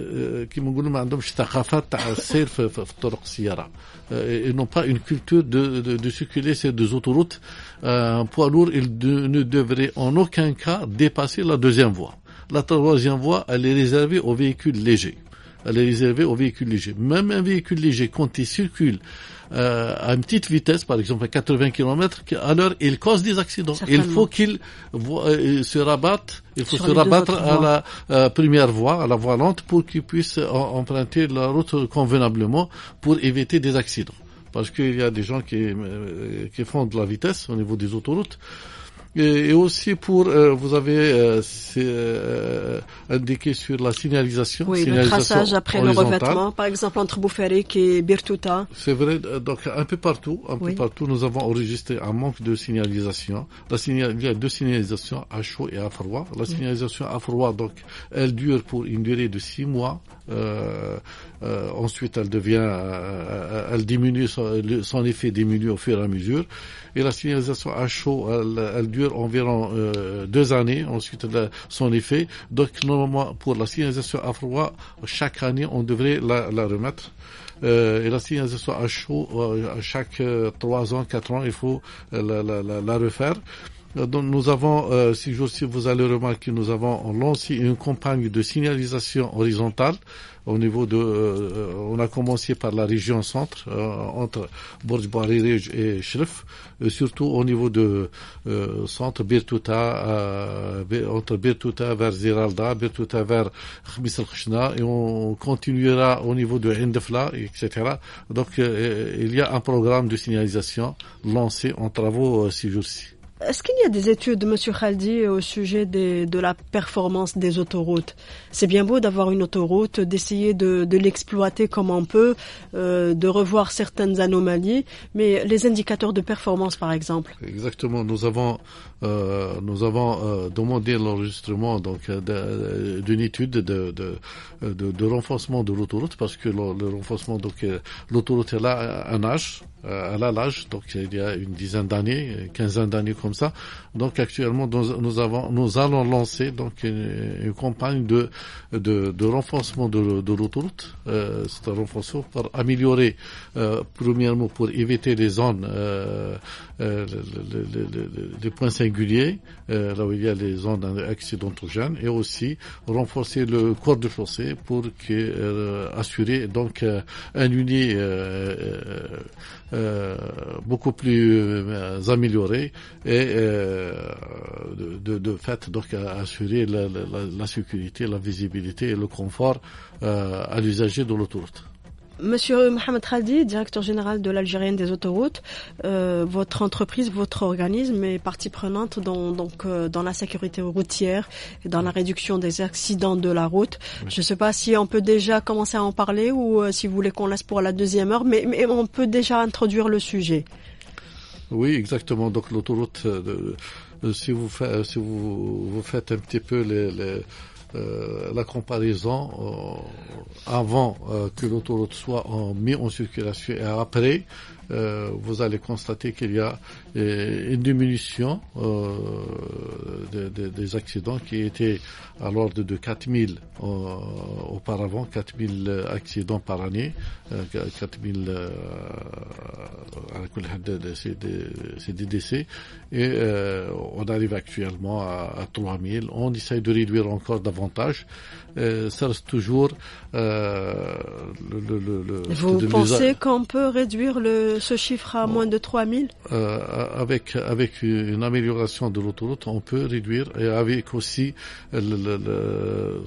qui me ما عندهمش ثقافة تاع السير في الطرق السيارة. Ils n'ont pas une culture de, de, de circuler ces deux autoroutes. Un poids lourd, il de, ne devrait en aucun cas dépasser la deuxième voie. La troisième voie, elle est réservée aux véhicules légers. Elle est réservée aux véhicules légers. Même un véhicule léger, quand il circule euh, à une petite vitesse, par exemple à quatre-vingts kilomètres à l'heure, il cause des accidents. Il faut qu'il euh, se rabatte, il faut Sur se rabattre à voies. la euh, première voie, à la voie lente, pour qu'il puisse euh, emprunter la route convenablement pour éviter des accidents. Parce qu'il y a des gens qui, euh, qui font de la vitesse au niveau des autoroutes. Et, et aussi pour, euh, vous avez euh, c'est, euh, indiqué sur la signalisation. Oui, signalisation le traçage après le revêtement, par exemple entre Boufarik et Birtuta. C'est vrai, donc un peu partout, un oui. peu partout, nous avons enregistré un manque de signalisation. La signal, il y a deux signalisations à chaud et à froid. La oui. signalisation à froid, donc, elle dure pour une durée de six mois. Euh, euh, ensuite, elle devient, euh, elle diminue, son, son effet diminue au fur et à mesure. Et la signalisation à chaud, elle, elle dure environ euh, deux années. Ensuite, elle, son effet. Donc, normalement, pour la signalisation à froid, chaque année, on devrait la, la remettre. Euh, et la signalisation à chaud, euh, à chaque euh, trois ans, quatre ans, il faut euh, la, la, la, la refaire. Donc nous avons, euh, si, si vous allez remarquer, nous avons lancé une campagne de signalisation horizontale au niveau de, euh, on a commencé par la région centre, euh, entre Borj Bouariri et Chrif, euh, surtout au niveau de euh, centre Birtuta, euh, entre Birtuta vers Ziralda, Birtuta vers Khmis al-Khshna, et on continuera au niveau de Indefla, et cetera. Donc euh, il y a un programme de signalisation lancé en travaux euh, ces jours-ci. Est-ce qu'il y a des études, Monsieur Khaldi, au sujet des, de la performance des autoroutes? C'est bien beau d'avoir une autoroute, d'essayer de, de l'exploiter comme on peut, euh, de revoir certaines anomalies, mais les indicateurs de performance, par exemple. Exactement. Nous avons, euh, nous avons euh, demandé l'enregistrement donc de, d'une étude de, de, de, de renforcement de l'autoroute, parce que le, le renforcement, donc l'autoroute elle a un âge. À l'âge, donc il y a une dizaine d'années, quinzaine d'années comme ça. Donc actuellement, nous, nous avons, nous allons lancer donc une, une campagne de de, de renforcement de, de l'autoroute. Euh, c'est un renforcement pour améliorer, euh, premièrement pour éviter les zones, euh, euh, les, les, les, les points singuliers, euh, là où il y a les zones accidentogènes, et aussi renforcer le corps de chaussée pour que euh, assurer donc euh, un uni euh, euh, Euh, beaucoup plus euh, amélioré et euh, de, de, de fait donc assurer la, la, la sécurité, la visibilité et le confort euh, à l'usager de l'autoroute. Monsieur Mohamed Khaldi, directeur général de l'Algérienne des autoroutes, euh, votre entreprise, votre organisme est partie prenante dans, donc, euh, dans la sécurité routière et dans la réduction des accidents de la route. Oui. Je ne sais pas si on peut déjà commencer à en parler ou euh, si vous voulez qu'on laisse pour la deuxième heure, mais, mais on peut déjà introduire le sujet. Oui, exactement. Donc l'autoroute, euh, euh, si vous faites, si vous, vous faites un petit peu les, les Euh, la comparaison euh, avant euh, que l'autoroute soit en, mis en circulation et après, euh, vous allez constater qu'il y a euh, une diminution euh, de, de, des accidents qui étaient à l'ordre de quatre mille euh, auparavant, quatre mille accidents par année, euh, quatre mille euh, c'est des décès, et euh, on arrive actuellement à, à trois mille. On essaye de réduire encore davantage. Euh, ça reste toujours euh, le, le, le, Vous pensez qu'on peut réduire le, ce chiffre à moins de trois mille? euh, avec, avec une amélioration de l'autoroute, on peut réduire, et avec aussi le, le, le,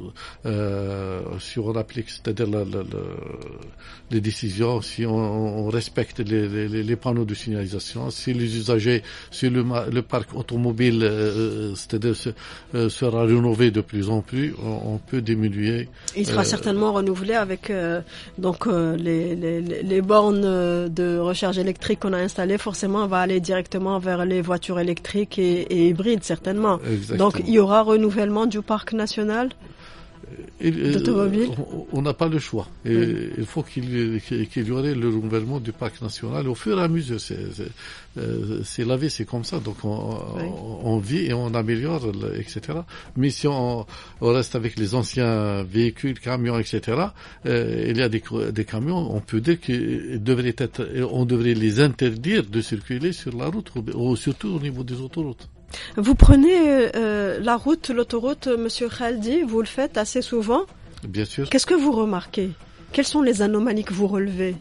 euh, si on applique, c'est-à-dire le, le, le, les décisions, si on, on respecte les, les, les panneaux de signalisation, si les usagers, si le, le parc automobile, euh, c'est-à-dire se, euh, sera rénové de plus en plus, on, on peut diminuer. Il sera euh, certainement renouvelé avec euh, donc euh, les, les, les bornes de recharge électrique qu'on a installées. Forcément, on va aller directement vers les voitures électriques et, et hybrides, certainement. Exactement. Donc, il y aura renouvellement du parc national d'automobiles. On n'a pas le choix. Et oui. Il faut qu'il, qu'il y aurait le renouvellement du parc national au fur et à mesure. C'est, c'est, c'est la vie, c'est comme ça. Donc on, oui. on vit et on améliore, et cetera. Mais si on, on reste avec les anciens véhicules, camions, et cetera, euh, il y a des, des camions, on peut dire qu'ils devraient être, on devrait les interdire de circuler sur la route, ou surtout au niveau des autoroutes. Vous prenez euh, la route, l'autoroute, Monsieur Khaldi, vous le faites assez souvent. Bien sûr. Qu'est-ce que vous remarquez? Quelles sont les anomalies que vous relevez?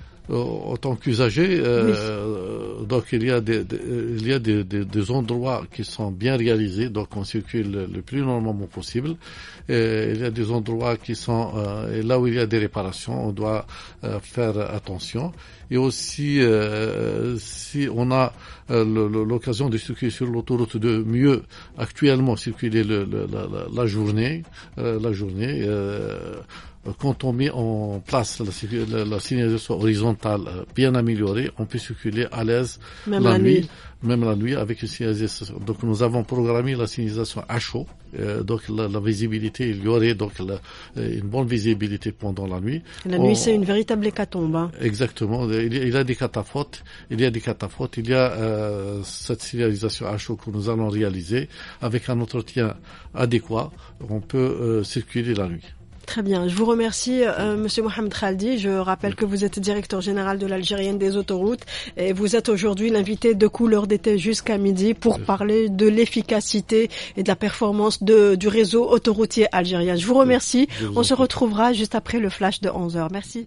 En tant qu'usager, euh, oui. donc il y a des, des il y a des, des, des endroits qui sont bien réalisés, donc on circule le, le plus normalement possible. Et il y a des endroits qui sont euh, et là où il y a des réparations, on doit euh, faire attention. Et aussi, euh, si on a euh, le, l'occasion de circuler sur l'autoroute, de mieux actuellement circuler le, le, la, la journée, euh, la journée. Euh, Quand on met en place la, la, la signalisation horizontale bien améliorée, on peut circuler à l'aise même la, la nuit, nuit, même la nuit avec une signalisation. Donc nous avons programmé la signalisation à chaud, euh, donc la, la visibilité, il y aurait donc la, une bonne visibilité pendant la nuit. La on, nuit, c'est une véritable hécatombe. Hein. Exactement. Il y, a, il y a des cataphautes, il y a des cataphautes, il y a euh, cette signalisation à chaud que nous allons réaliser avec un entretien adéquat. On peut euh, circuler la nuit. Très bien. Je vous remercie, euh, Monsieur Mohamed Khaldi. Je rappelle que vous êtes directeur général de l'Algérienne des autoroutes et vous êtes aujourd'hui l'invité de Couleur d'été jusqu'à midi pour parler de l'efficacité et de la performance de, du réseau autoroutier algérien. Je vous remercie. On se retrouvera juste après le flash de onze heures. Merci.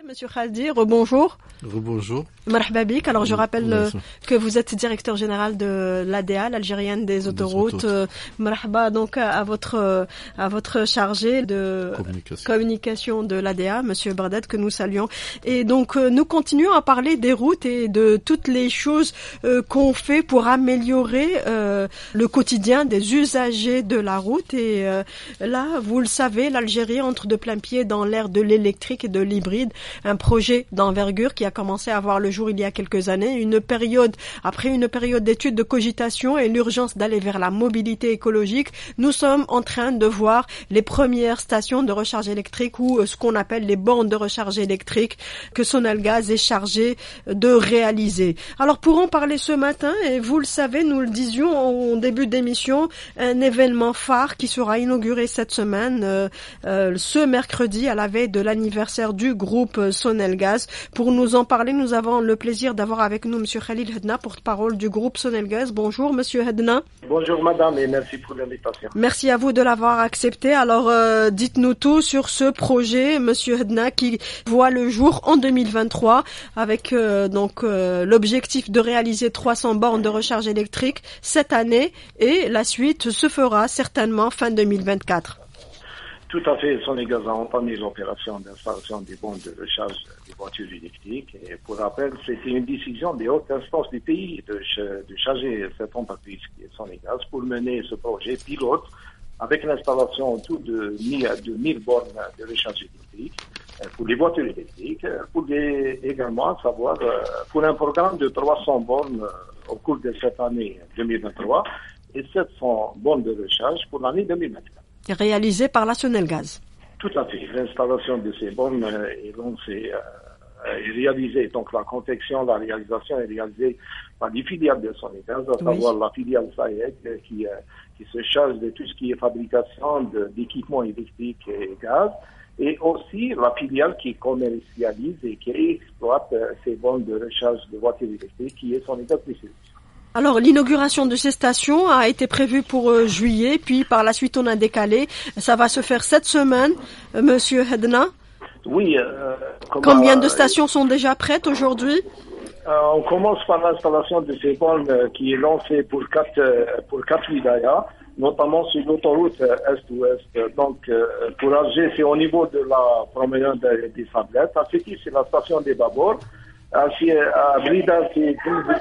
Monsieur Khaldi, rebonjour. Rebonjour. Marhaba bik. Alors je rappelle euh, que vous êtes directeur général de l'A D A, l'Algérienne des autoroutes. Euh, Marhaba donc à votre euh, à votre chargé de communication, communication de l'A D A, Monsieur Bardet, que nous saluons. Et donc euh, nous continuons à parler des routes et de toutes les choses euh, qu'on fait pour améliorer euh, le quotidien des usagers de la route. Et euh, là, vous le savez, l'Algérie entre de plein pied dans l'ère de l'électrique et de l'hybride. Un projet d'envergure qui a commencé à voir le jour il y a quelques années, une période, après une période d'études, de cogitation et l'urgence d'aller vers la mobilité écologique, nous sommes en train de voir les premières stations de recharge électrique ou ce qu'on appelle les bornes de recharge électrique que Sonelgaz est chargé de réaliser. Alors pour en parler ce matin, et vous le savez, nous le disions en début d'émission, un événement phare qui sera inauguré cette semaine, euh, euh, ce mercredi à la veille de l'anniversaire du groupe Sonelgaz. Pour nous en parler, nous avons le plaisir d'avoir avec nous Monsieur Khalil Hedna, porte-parole du groupe Sonelgaz. Bonjour Monsieur Hedna. Bonjour Madame et merci pour l'invitation. Merci à vous de l'avoir accepté. Alors euh, dites-nous tout sur ce projet, Monsieur Hedna, qui voit le jour en deux mille vingt-trois avec euh, donc euh, l'objectif de réaliser trois cents bornes de recharge électrique cette année et la suite se fera certainement fin deux mille vingt-quatre. Tout à fait, Sonelgaz a entamé l'opération d'installation des bornes de recharge des voitures électriques. Et pour rappel, c'était une décision des hautes instances du pays de, de charger cette entreprise qui est Sonelgaz pour mener ce projet pilote avec l'installation en tout de mille bornes de recharge électrique pour les voitures électriques, pour les, également savoir pour un programme de trois cents bornes au cours de cette année deux mille vingt-trois et sept cents bornes de recharge pour l'année deux mille vingt-quatre. Réalisé par la Sonelgaz. Tout à fait. L'installation de ces bornes est lancée, euh, est réalisée. Donc la confection, la réalisation est réalisée par les filiales de Sonelgaz, à savoir oui. la filiale SAEG qui, euh, qui se charge de tout ce qui est fabrication de, d'équipements électriques et gaz, et aussi la filiale qui commercialise et qui exploite euh, ces bornes de recharge de voitures électriques qui est Sonelgaz Distribution. Alors, l'inauguration de ces stations a été prévue pour euh, juillet, puis par la suite on a décalé. Ça va se faire cette semaine, euh, Monsieur Hedna. Oui. Euh, Combien de stations sont déjà prêtes aujourd'hui? euh, On commence par l'installation de ces bornes euh, qui est lancée pour quatre euh, pour quatre wilayas, notamment sur l'autoroute euh, Est-Ouest. Donc, euh, pour Alger, c'est au niveau de la promenade des Sablettes. À Sétif, c'est la station des Babor. À Blida, c'est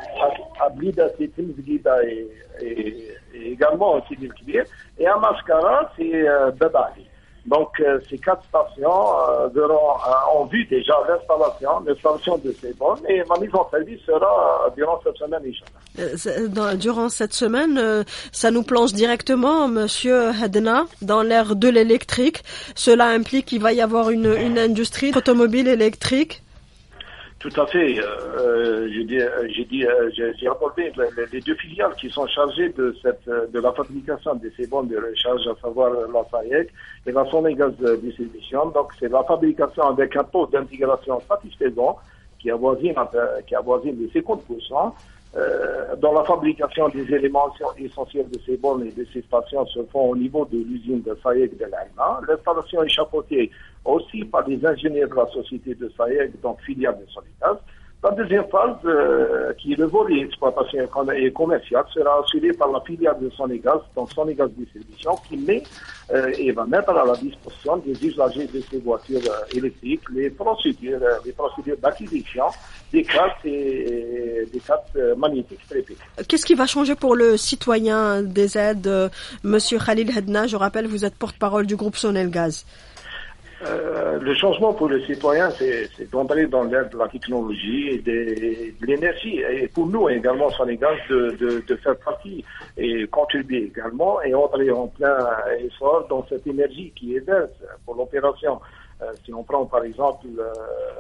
à Blida, c'est Timzguida et, et, et également aussi Dilkibir. Et à Mascara, c'est euh, Bedali. Donc, euh, ces quatre stations euh, verront euh, en vue déjà l'installation, l'installation de ces bornes et la mise en service sera euh, durant cette semaine, Inch'Allah. Euh, durant cette semaine, euh, ça nous plonge directement, Monsieur Hedna, dans l'ère de l'électrique. Cela implique qu'il va y avoir une, une industrie automobile électrique. Tout à fait. Euh, j'ai dit, j'ai dit, j'ai, j'ai abordé les, les deux filiales qui sont chargées de cette, de la fabrication de ces bornes de recharge, à savoir la SAEG et la Sonelgaz Distribution. Donc, c'est la fabrication avec un taux d'intégration satisfaisant qui avoisine, qui avoisine les cinquante pour cent. Euh, dans la fabrication des éléments essentiels de ces bornes et de ces stations se font au niveau de l'usine de SAEG de l'Aïna. L'installation est chapeautée aussi par des ingénieurs de la société de SAEG, donc filiale de Sonelgaz. La deuxième phase, euh, qui est le volet exploitation et commercial, sera assurée par la filiale de Sonelgaz, donc Sonelgaz Distribution, qui met euh, et va mettre à la disposition des usagers de ces voitures euh, électriques les procédures, euh, les procédures d'acquisition des cartes et des cartes euh, magnétiques traitées. Qu'est-ce qui va changer pour le citoyen des aides, euh, Monsieur Khalil Hedna? Je rappelle, vous êtes porte-parole du groupe Sonelgaz. Euh, le changement pour le citoyen, c'est, c'est d'entrer dans l'ère de la technologie et de, de l'énergie. Et pour nous également, Sonelgaz, de, de, de faire partie et contribuer également et entrer en plein essor dans cette énergie qui est verte pour l'opération. Euh, si on prend par exemple euh,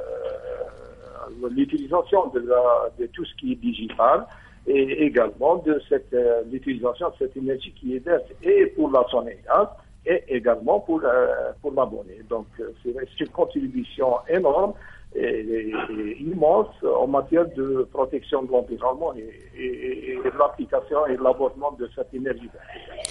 l'utilisation de, la, de tout ce qui est digital et également de cette, euh, l'utilisation de cette énergie qui est verte et pour la Sonelgaz et également pour, euh, pour l'abonné. Donc, c'est une contribution énorme et, et, et immense en matière de protection de l'environnement et, et, et de l'application et de l'abordement de cette énergie.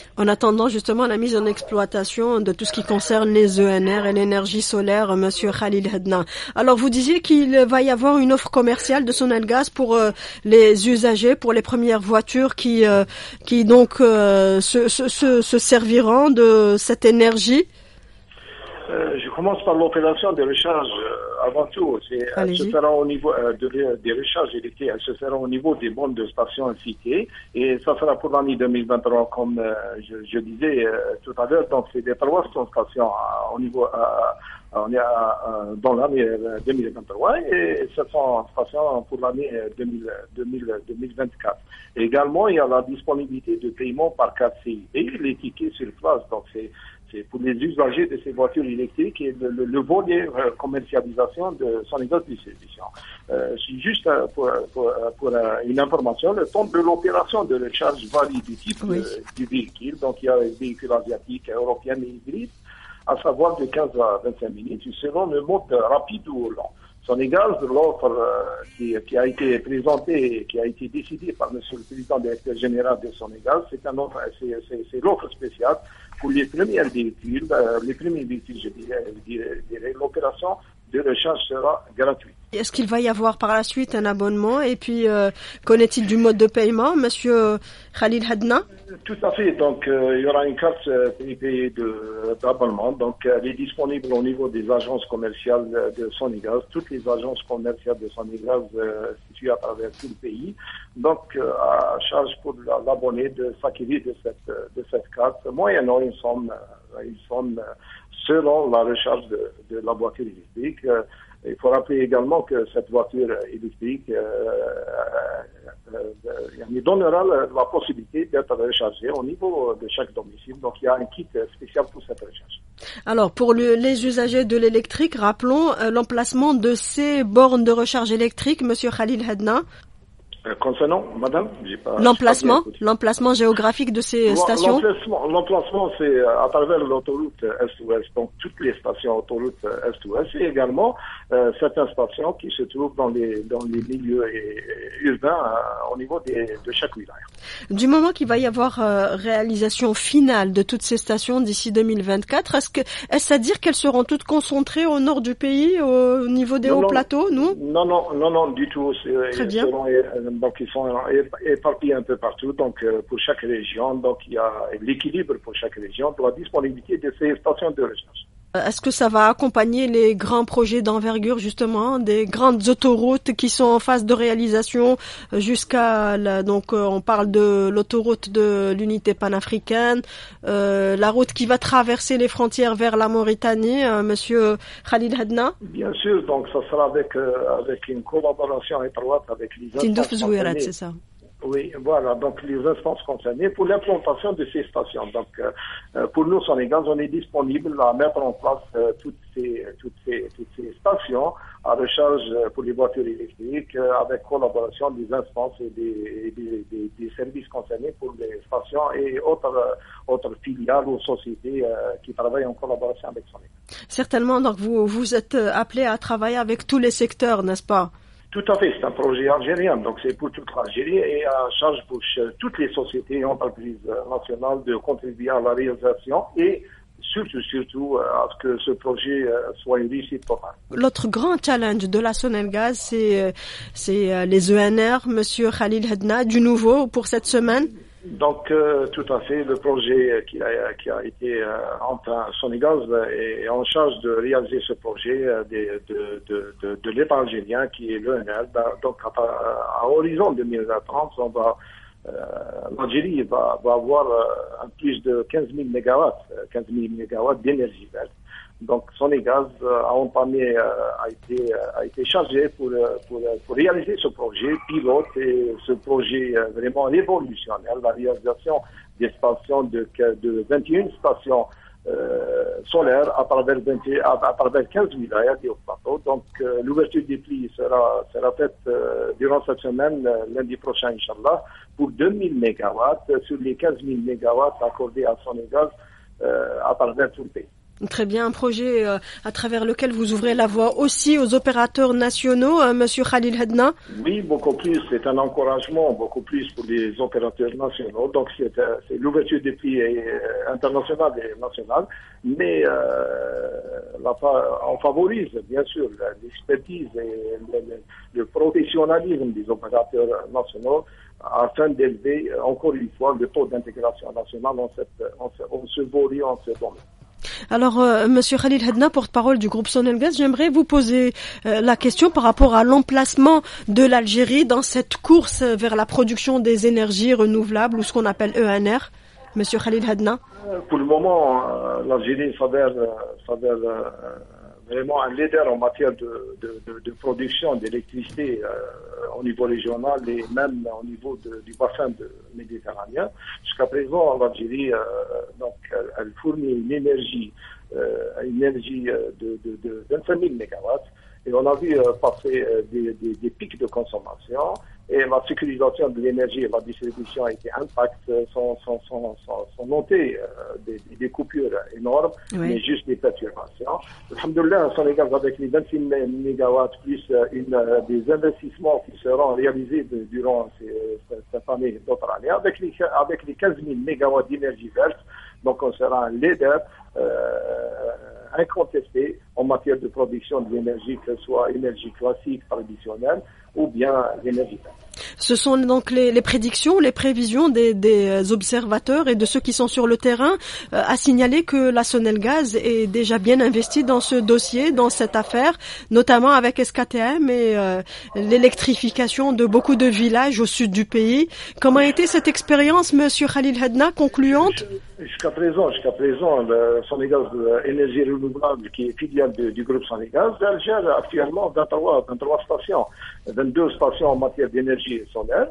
En attendant justement la mise en exploitation de tout ce qui concerne les E N R et l'énergie solaire, Monsieur Khalil Hadna. Alors vous disiez qu'il va y avoir une offre commerciale de Sonelgaz pour euh, les usagers, pour les premières voitures qui euh, qui donc euh, se, se, se, se serviront de cette énergie. Euh, je commence par l'opération de recharge. Euh, avant tout, c'est, elle se fera au niveau euh, de, des recharges électriques, elle se fera au niveau des bornes de stations citées, et ça sera pour l'année deux mille vingt-trois, comme euh, je, je disais euh, tout à l'heure. Donc, c'est des trois cents stations euh, au niveau, euh, on est à, euh, dans l'année deux mille vingt-trois et sept cents stations pour l'année deux mille, deux mille, deux mille vingt-quatre. Et également, il y a la disponibilité de paiement par carte C I et les tickets sur place. Donc, c'est C'est pour les usagers de ces voitures électriques et le, le, le volet euh, commercialisation de Sonelgaz distribution. Euh, juste euh, pour, pour, pour euh, une information, le temps de l'opération de recharge varie du type oui. euh, du véhicule. Donc il y a les véhicules asiatiques, européens et hybrides, à savoir de quinze à vingt-cinq minutes, selon le mode rapide ou lent. Sonelgaz, l'offre euh, qui, qui a été présentée et qui a été décidée par Monsieur le Président directeur général de Sonelgaz, c'est, un offre, c'est, c'est, c'est l'offre spéciale pour les premiers véhicules, euh, les premiers véhicules, je dirais, je dirais, l'opération de recharge sera gratuite. Est-ce qu'il va y avoir par la suite un abonnement? Et puis, euh, connaît-il du mode de paiement, Monsieur Khalil Hadna? Tout à fait. Donc, euh, il y aura une carte euh, prépayée de, d'abonnement. Donc, elle est disponible au niveau des agences commerciales de Sonelgaz, toutes les agences commerciales de Sonelgaz euh, situées à travers tout le pays. Donc, euh, à charge pour l'abonné de s'acquérir de cette, de cette carte, moyennant une somme, une somme selon la recharge de, de la voiture électrique. Euh, il faut rappeler également que cette voiture électrique euh, euh, euh, euh, donnera la, la possibilité d'être rechargée au niveau de chaque domicile. Donc, il y a un kit spécial pour cette recharge. Alors, pour le, les usagers de l'électrique, rappelons euh, l'emplacement de ces bornes de recharge électrique, Monsieur Khalil Hadna. Euh, concernant, madame, j'ai pas, l'emplacement, pas l'emplacement géographique de ces stations. L'emplacement, l'emplacement, c'est à travers l'autoroute Est-Ouest, donc toutes les stations autoroute Est-Ouest, et également euh, certaines stations qui se trouvent dans les dans les milieux et, et urbains euh, au niveau des, de chaque wilaya. Du moment qu'il va y avoir euh, réalisation finale de toutes ces stations d'ici deux mille vingt-quatre, est-ce que est-ce à dire qu'elles seront toutes concentrées au nord du pays, au niveau des non, hauts non, plateaux, non? Non, non, non, non, du tout. C'est, Très bien. Selon, donc ils sont éparpillés un peu partout, donc euh, pour chaque région, donc il y a l'équilibre pour chaque région, pour la disponibilité de ces stations de recharge. Est-ce que ça va accompagner les grands projets d'envergure, justement, des grandes autoroutes qui sont en phase de réalisation jusqu'à la, donc euh, on parle de l'autoroute de l'unité panafricaine, euh, la route qui va traverser les frontières vers la Mauritanie, euh, Monsieur Khalil Hadna? Bien sûr, donc ça sera avec euh, avec une collaboration étroite avec les instances concernées. C'est ça. Oui, voilà, donc les instances concernées pour l'implantation de ces stations. Donc, euh, pour nous, Sonelgaz, on est disponible à mettre en place euh, toutes ces toutes ces toutes ces stations à recharge pour les voitures électriques euh, avec collaboration des instances et des, des, des, des services concernés pour les stations et autres euh, autres filiales ou sociétés euh, qui travaillent en collaboration avec Sonelgaz. Certainement, donc vous vous êtes appelé à travailler avec tous les secteurs, n'est-ce pas? Tout à fait, c'est un projet algérien, donc c'est pour toute l'Algérie et à charge pour toutes les sociétés et entreprises nationales de contribuer à la réalisation et surtout, surtout à ce que ce projet soit une réussite totale. L'autre grand challenge de la Sonelgaz, c'est, c'est les E N R, Monsieur Khalil Hadna, du nouveau pour cette semaine. Donc, euh, tout à fait, le projet qui a, qui a été, euh, enfin, Sonelgaz est en charge de réaliser ce projet euh, de, de, de, de, de l'État algérien qui est l'E N L. Donc, à, à horizon deux mille trente, on va, euh, l'Algérie va, va avoir euh, un plus de quinze mille mégawatts, quinze mille mégawatts d'énergie verte. Donc, Sonelgaz a entamé, a été, a été chargé pour, pour, pour réaliser ce projet pilote et ce projet vraiment révolutionnaire, la réalisation des stations de, de vingt et une stations euh, solaires à travers, vingt, à, à travers quinze wilayas des Hauts-Plateaux. Donc, euh, l'ouverture des prix sera, sera faite euh, durant cette semaine, euh, lundi prochain, Inch'Allah, pour deux mille mégawatts sur les quinze mille mégawatts accordés à Sonelgaz euh, à travers tout le pays. Très bien, un projet euh, à travers lequel vous ouvrez la voie aussi aux opérateurs nationaux, euh, Monsieur Khalil Hedna. Oui, beaucoup plus. C'est un encouragement, beaucoup plus pour les opérateurs nationaux. Donc c'est, euh, c'est l'ouverture des prix euh, internationales et nationales, mais euh, la, on favorise bien sûr l'expertise et le, le, le professionnalisme des opérateurs nationaux afin d'élever encore une fois le taux d'intégration nationale en, cette, en, en ce volet, en ce domaine. Alors, euh, Monsieur Khalil Hedna, porte-parole du groupe Sonelgaz, j'aimerais vous poser euh, la question par rapport à l'emplacement de l'Algérie dans cette course vers la production des énergies renouvelables ou ce qu'on appelle E N R. Monsieur Khalil Hedna. Pour le moment, euh, l'Algérie s'avère, s'avère euh, vraiment un leader en matière de, de, de, de production d'électricité euh, au niveau régional et même au niveau de, du bassin de méditerranéen. Jusqu'à présent, l'Algérie, euh, donc, elle, elle fournit une énergie, euh, une énergie de, de, de vingt-cinq mille mégawatts. Et on a vu euh, passer euh, des, des, des pics de consommation et la sécurisation de l'énergie et la distribution a été impactée, sont, sont, sont, sont, sont notées euh, des, des coupures énormes, oui. Mais juste des perturbations. Alhamdoulilah, Sonelgaz avec les vingt-six mégawatts plus euh, une, euh, des investissements qui seront réalisés de, durant ces, cette année et d'autres années, avec les, avec les quinze mille mégawatts d'énergie verte, donc on sera un leader euh, incontesté en matière de production d'énergie, que ce soit énergie classique, traditionnelle, ou bien l'énergie verte. Ce sont donc les, les prédictions, les prévisions des, des observateurs et de ceux qui sont sur le terrain euh, à signaler que la Sonelgaz est déjà bien investie dans ce dossier, dans cette affaire, notamment avec S K T M et euh, l'électrification de beaucoup de villages au sud du pays. Comment a été cette expérience, Monsieur Khalil Hedna, concluante? Jusqu'à présent, jusqu'à présent, le Sonelgaz Énergie Renouvelable, qui est filiale de, du groupe Sonelgaz, elle gère actuellement vingt-trois, vingt-trois stations, vingt-deux stations en matière d'énergie solaire,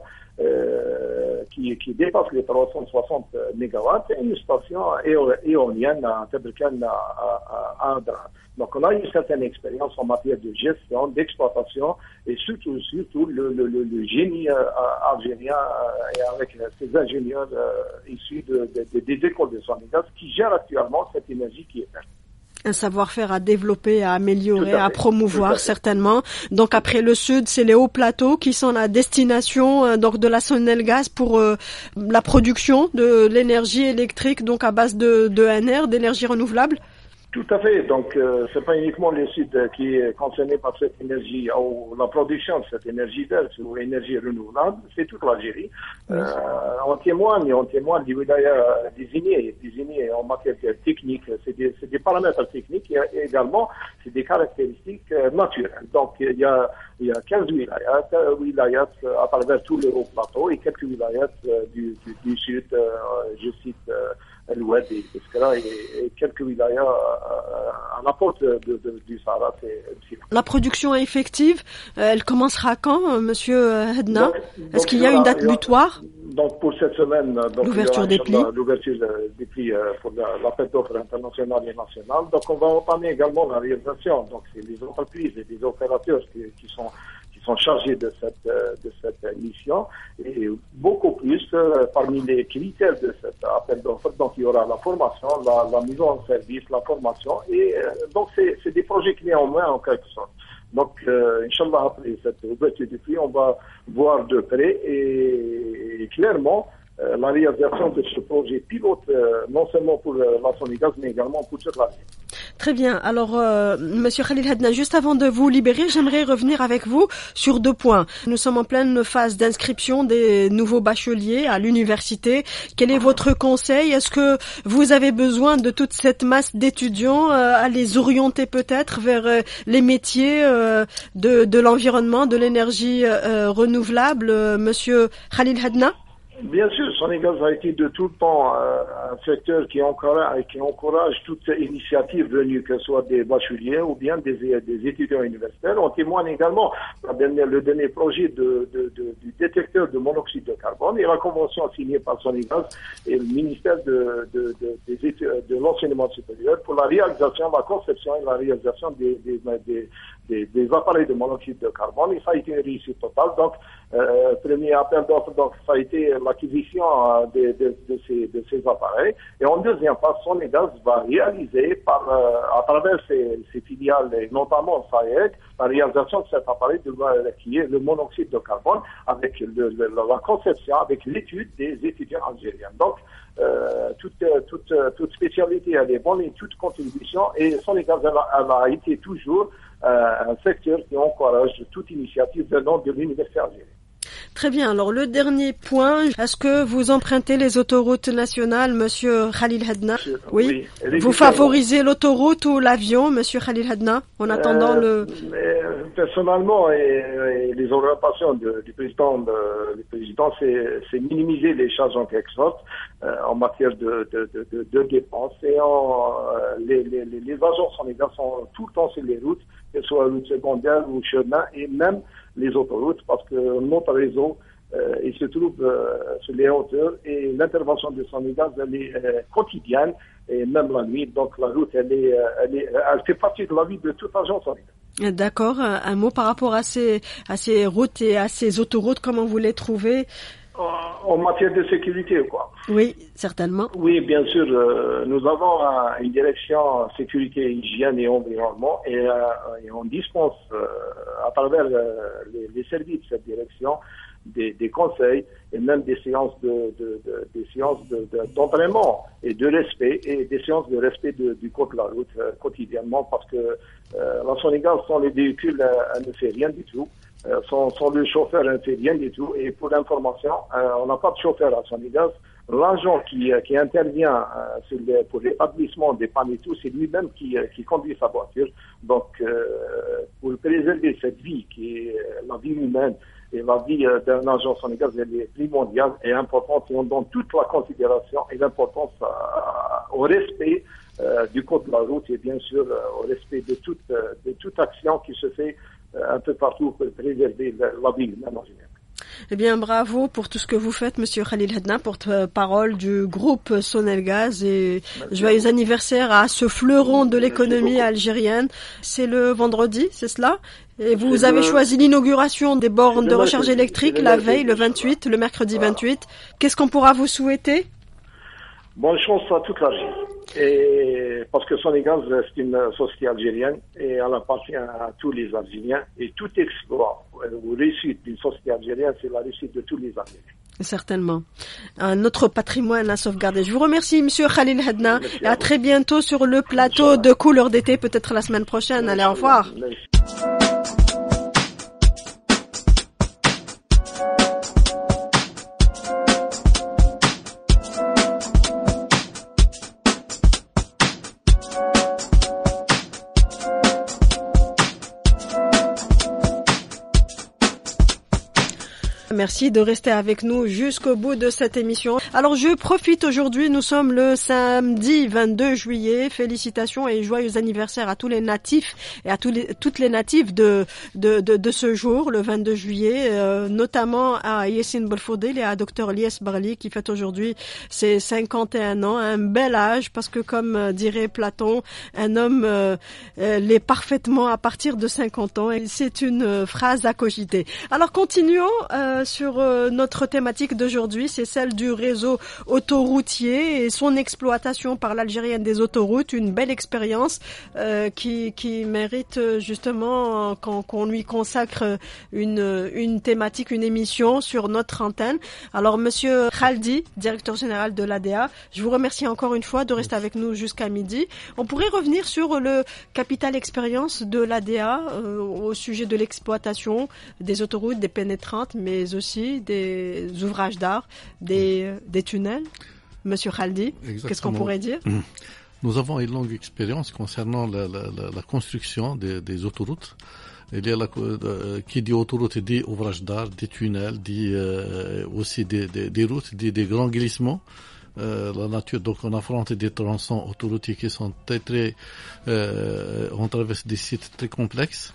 euh, qui, qui dépassent les trois cent soixante mégawatts, et une station éolienne à Tebrken à, à, à Adra. Donc on a une certaine expérience en matière de gestion, d'exploitation, et surtout, surtout le, le, le, le génie euh, algérien euh, et avec ses ingénieurs euh, issus de, de, de, des écoles de Sonelgaz qui gèrent actuellement cette énergie qui est verte. Un savoir-faire à développer, à améliorer, à, à promouvoir certainement. Donc après le sud, c'est les hauts plateaux qui sont la destination euh, donc de la Sonelgaz pour euh, la production de l'énergie électrique, donc à base de, de E N R, d'énergie renouvelable. Tout à fait. Donc, euh, c'est pas uniquement le sud qui est concerné par cette énergie ou la production de cette énergie verte ou énergie renouvelable, c'est toute l'Algérie. Oui. Euh, on témoigne, on témoigne des wilayas désignés, désignés en matière technique. C'est des, c'est des paramètres techniques et également c'est des caractéristiques naturelles. Donc, il y a, il y a quinze wilayas, wilayas à travers tout le haut plateau et quelques wilayas du, du, du sud, euh, je cite. Euh, l'Oued et, et, et quelques wilayas à, à la porte de, de, du Sahara. C'est, c'est... La production effective, euh, elle commencera quand, Monsieur Hedna? donc, donc, Est-ce qu'il y a une date butoir? Donc pour cette semaine, donc, l'ouverture des prix, l'ouverture des prix euh, pour l'appel la d'offres international et national. Donc on va entamer également la réalisation. Donc c'est les entreprises et les opérateurs qui, qui sont qui sont chargés de cette de cette mission et beaucoup plus euh, parmi les critères de cet appel d'offres. Donc il y aura la formation, la, la mise en service, la formation et euh, donc c'est c'est des projets clés en main en quelque sorte. Donc, euh, Inch'Allah, après cette ouverture du prix, on va voir de près et, et clairement euh, la réalisation de ce projet pilote, euh, non seulement pour euh, la Sonelgaz, mais également pour toute l'Algérie. Très bien. Alors, euh, Monsieur Khalil Hedna, juste avant de vous libérer, j'aimerais revenir avec vous sur deux points. Nous sommes en pleine phase d'inscription des nouveaux bacheliers à l'université. Quel est votre conseil? Est-ce que vous avez besoin de toute cette masse d'étudiants euh, à les orienter peut-être vers euh, les métiers euh, de, de l'environnement, de l'énergie euh, renouvelable, euh, Monsieur Khalil Hedna? Bien sûr, Sonelgaz a été de tout le temps euh, un secteur qui encourage, qui encourage toute initiative venue, que ce soit des bacheliers ou bien des, des étudiants universitaires. On témoigne également la dernière, le dernier projet de, de, de, du détecteur de monoxyde de carbone et la convention signée par Sonelgaz et le ministère de, de, de, des études, de l'enseignement supérieur pour la réalisation, la conception et la réalisation des, des, des des, des appareils de monoxyde de carbone, et ça a été une réussite totale. Donc, euh, premier appel d'offres, donc ça a été l'acquisition euh, de, de, de, ces, de ces appareils. Et en deuxième phase, Sonegaz va réaliser par, euh, à travers ses, ses filiales, et notamment S A E C, la réalisation de cet appareil de, qui est le monoxyde de carbone, avec le, le, la conception, avec l'étude des étudiants algériens. Donc, euh, toute, toute, toute spécialité, elle est bonne et toute contribution. Et Sonegaz, elle, elle a été toujours euh, un secteur qui encourage toute initiative venant de l'université algérienne. Très bien. Alors, le dernier point, est-ce que vous empruntez les autoroutes nationales, Monsieur Khalil Hadna? Oui. oui. Vous favorisez l'autoroute ou l'avion, Monsieur Khalil Hadna, en attendant euh, le... Mais, personnellement, et, et les orientations de, du président, de, du président, c'est, c'est minimiser les charges en quelque sorte euh, en matière de, de, de, de, de dépenses. Et en, euh, les, les, les agences en État sont tout le temps sur les routes, que ce soit routes secondaires ou chemins, et même les autoroutes, parce que notre réseau, euh, il se trouve euh, sur les hauteurs et l'intervention de Sonegaz, elle est euh, quotidienne et même la nuit. Donc la route, elle est, elle est, elle fait partie de la vie de toute agence Sonegaz. D'accord. Un mot par rapport à ces, à ces routes et à ces autoroutes, comment vous les trouvez? En matière de sécurité, quoi. Oui, certainement. Oui, bien sûr. Euh, nous avons euh, une direction sécurité, hygiène et environnement, et, euh, et on dispense euh, à travers euh, les, les services de cette direction des, des conseils et même des séances de, de, de des séances de, de, d'entraînement et de respect et des séances de respect de, du code de la route euh, quotidiennement, parce que euh, la Sonegaz, sans les véhicules, euh, elle ne fait rien du tout. Euh, sans, sans le chauffeur, elle ne fait rien du tout. Et pour l'information, euh, on n'a pas de chauffeur à Sonegaz. L'agent qui, qui intervient euh, sur les, pour l'établissement des pannes et tout, c'est lui-même qui, qui conduit sa voiture. Donc, euh, pour préserver cette vie qui est la vie humaine et la vie euh, d'un agent Sonegaz, elle est primordiale et importante, et on donne toute la considération et l'importance euh, au respect euh, du code de la route et bien sûr euh, au respect de toute, euh, de toute action qui se fait un peu partout pour préserver la, la vie humaine en général. Eh bien, bravo pour tout ce que vous faites, Monsieur Khalil Hadna, porte-parole du groupe Sonelgaz, et Merci joyeux beaucoup. Anniversaire à ce fleuron de l'économie algérienne. C'est le vendredi, c'est cela? Et vous c'est avez le... choisi l'inauguration des bornes de recharge électrique la veille, le vingt-huit, le mercredi voilà. vingt-huit. Qu'est-ce qu'on pourra vous souhaiter? Bonne chance à toute l'Algérie. Et parce que Sonegaz reste une société algérienne et elle appartient à tous les Algériens, et tout exploit ou réussite d'une société algérienne, c'est la réussite de tous les Algériens. Certainement. Un autre patrimoine à sauvegarder. Je vous remercie, Monsieur Khalil Hadna, Merci et à, à très bientôt sur le plateau de Couleur d'été, peut-être la semaine prochaine. Merci. Allez, au revoir. Merci. Merci de rester avec nous jusqu'au bout de cette émission. Alors, je profite aujourd'hui, nous sommes le samedi vingt-deux juillet. Félicitations et joyeux anniversaire à tous les natifs et à tous les, toutes les natives de, de, de, de ce jour, le vingt-deux juillet, euh, notamment à Yassine Belfoudil et à Docteur Lies Barli qui fête aujourd'hui ses cinquante et un ans. Un bel âge parce que, comme dirait Platon, un homme euh, euh, l'est parfaitement à partir de cinquante ans, et c'est une phrase à cogiter. Alors, continuons euh, sur euh, notre thématique d'aujourd'hui, c'est celle du réseau autoroutier et son exploitation par l'Algérienne des autoroutes, une belle expérience euh, qui, qui mérite justement qu'on, qu'on lui consacre une, une thématique, une émission sur notre antenne. Alors, Monsieur Khaldi, directeur général de l'A D A, je vous remercie encore une fois de rester avec nous jusqu'à midi. On pourrait revenir sur le capital expérience de l'A D A euh, au sujet de l'exploitation des autoroutes, des pénétrantes, mais aussi des ouvrages d'art, des, des tunnels. Monsieur Khaldi, Exactement. Qu'est-ce qu'on pourrait dire? Nous avons une longue expérience concernant la, la, la, la construction des, des autoroutes. Il y a la, euh, qui dit autoroute dit ouvrages d'art, des tunnels, dit euh, aussi des, des, des routes, dit des grands glissements. Euh, la nature, donc on affronte des tronçons autoroutiers qui sont très très, euh, on traverse des sites très complexes.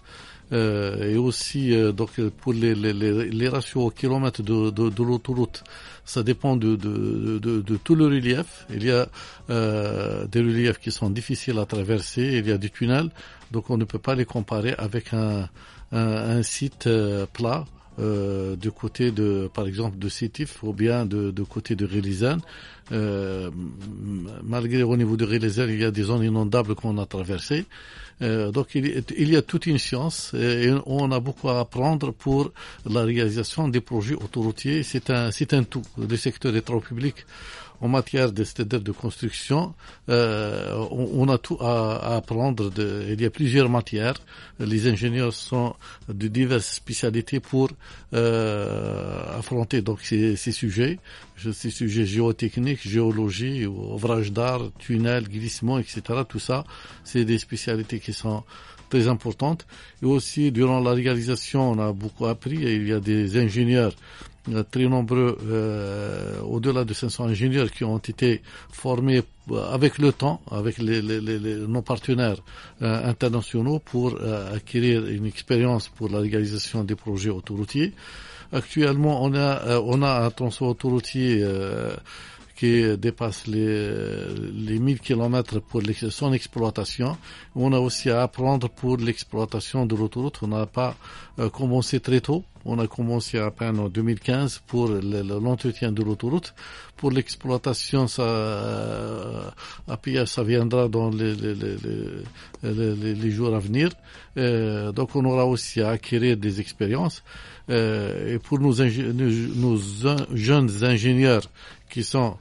Euh, et aussi, euh, donc pour les, les, les, les ratios au kilomètre de, de, de l'autoroute, ça dépend de, de, de, de tout le relief. Il y a euh, des reliefs qui sont difficiles à traverser, il y a des tunnels, donc on ne peut pas les comparer avec un, un, un site euh, plat. Euh, du côté de, par exemple, de Sétif ou bien de, de côté de Relizane. Euh, malgré au niveau de Relizane, il y a des zones inondables qu'on a traversées. Euh, donc il, il y a toute une science et on a beaucoup à apprendre pour la réalisation des projets autoroutiers. C'est un, c'est un tout. Le secteur des travaux publics, en matière de, c'est-à-dire de construction, euh, on, on a tout à, à apprendre. De, il y a plusieurs matières. Les ingénieurs sont de diverses spécialités pour euh, affronter donc ces, ces sujets, ces sujets géotechniques, géologie, ouvrage d'art, tunnels, glissement, et cetera. Tout ça, c'est des spécialités qui sont très importantes. Et aussi, durant la réalisation, on a beaucoup appris. Il y a des ingénieurs très nombreux, euh, au-delà de cinq cents ingénieurs qui ont été formés avec le temps, avec les, les, les, les, nos partenaires euh, internationaux pour euh, acquérir une expérience pour la réalisation des projets autoroutiers. Actuellement, on a, euh, on a un transport autoroutier euh, qui dépasse les, les mille kilomètres pour son exploitation. On a aussi à apprendre pour l'exploitation de l'autoroute. On n'a pas euh, commencé très tôt. On a commencé à peine en deux mille quinze pour le, l'entretien de l'autoroute. Pour l'exploitation, ça, euh, après, ça viendra dans les, les, les, les, les, les jours à venir. Euh, donc, on aura aussi à acquérir des expériences. Euh, et pour nos, ingé- nos, nos jeunes ingénieurs qui sont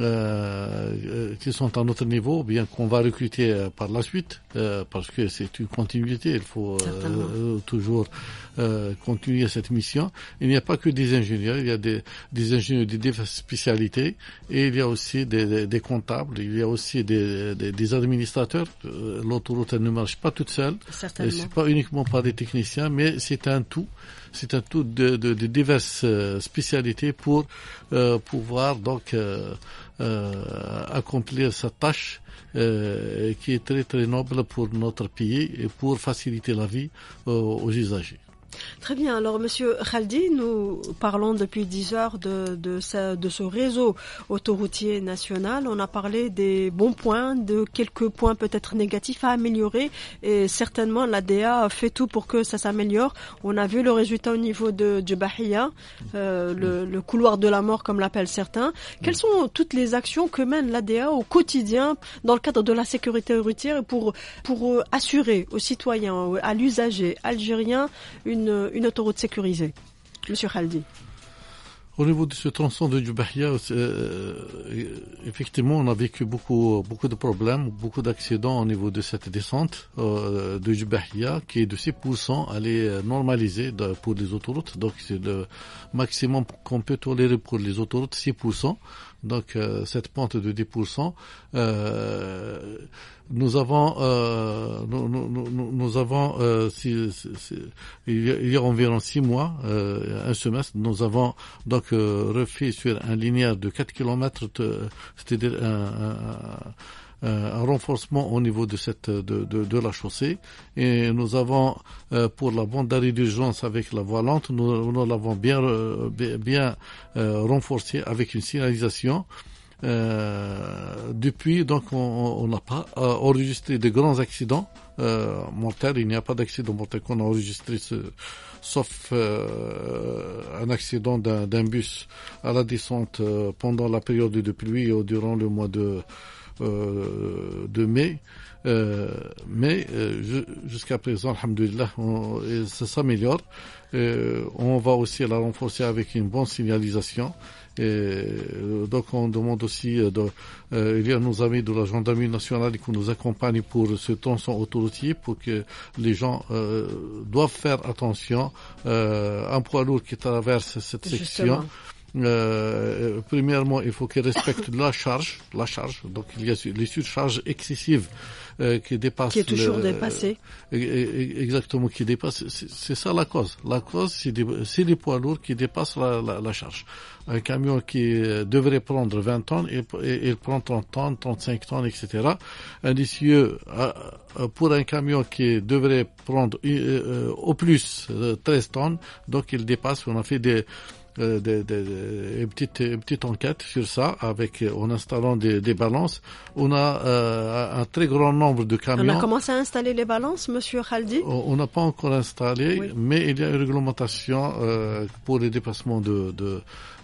Euh, qui sont à notre niveau, bien qu'on va recruter euh, par la suite, euh, parce que c'est une continuité, il faut euh, toujours euh, continuer cette mission. Il n'y a pas que des ingénieurs, il y a des, des ingénieurs de diverses spécialités, et il y a aussi des, des, des comptables, il y a aussi des, des, des administrateurs. Euh, l'autoroute elle ne marche pas toute seule, et c'est pas uniquement par des techniciens, mais c'est un tout. C'est un tout de, de, de diverses euh, spécialités pour euh, pouvoir donc euh, euh, accomplir sa tâche euh, qui est très très noble pour notre pays et pour faciliter la vie euh, aux usagers. Très bien. Alors, Monsieur Khaldi, nous parlons depuis dix heures de, de, ce, de ce réseau autoroutier national. On a parlé des bons points, de quelques points peut-être négatifs à améliorer. Et certainement, l'A D A fait tout pour que ça s'améliore. On a vu le résultat au niveau de Djebahia, euh, le, le couloir de la mort, comme l'appellent certains. Quelles sont toutes les actions que mène l'A D A au quotidien dans le cadre de la sécurité routière pour, pour assurer aux citoyens, à l'usager algérien, une Une, une autoroute sécurisée, Monsieur Khaldi? Au niveau de ce tronçon de Djebahia, euh, effectivement, on a vécu beaucoup, beaucoup de problèmes, beaucoup d'accidents au niveau de cette descente euh, de Djebahia, qui est de six pour cent. Elle est normalisée de, pour les autoroutes, donc c'est le maximum qu'on peut tolérer pour les autoroutes, six pour cent. Donc euh, cette pente de dix pour cent, euh, nous avons, euh, nous, nous, nous, nous avons, euh, si, si, si, il, y a, il y a environ six mois, euh, un semestre, nous avons donc euh, refait sur un linéaire de quatre kilomètres, c'est-à-dire un, un, un renforcement au niveau de cette de, de, de la chaussée, et nous avons euh, pour la bande d'arrêt d'urgence avec la voie lente, nous, nous l'avons bien bien, bien euh, renforcée avec une signalisation. Euh, depuis, donc, on n'a pas euh, enregistré de grands accidents euh, mortels. Il n'y a pas d'accident mortel qu'on a enregistré, ce, sauf euh, un accident d'un, d'un bus à la descente euh, pendant la période de pluie ou durant le mois de euh, de mai. Euh, mais euh, jusqu'à présent, alhamdoulilah, on, ça s'améliore. Euh, on va aussi la renforcer avec une bonne signalisation. Et donc on demande aussi, de, euh, il y a nos amis de la gendarmerie nationale qui nous accompagnent pour ce tronçon autoroutier, pour que les gens euh, doivent faire attention. Euh, un poids lourd qui traverse cette section, Euh, premièrement, il faut qu'ils respectent la charge, la charge. Donc il y a les surcharges excessives euh, qui dépassent. Qui est toujours le, dépassé. Euh, exactement, qui dépasse. C'est, c'est ça la cause. La cause, c'est, des, c'est les poids lourds qui dépassent la, la, la charge. Un camion qui devrait prendre vingt tonnes, il, il prend trente tonnes, trente-cinq tonnes, et cetera. Un essieu, pour un camion qui devrait prendre euh, au plus treize tonnes, donc il dépasse. On a fait des Euh, de, de, de, une petite une petite enquête sur ça avec en installant des, des balances. On a euh, un très grand nombre de camions. On a commencé à installer les balances, Monsieur Khaldi? On n'a pas encore installé, oui. Mais il y a une réglementation euh, pour les dépassements de de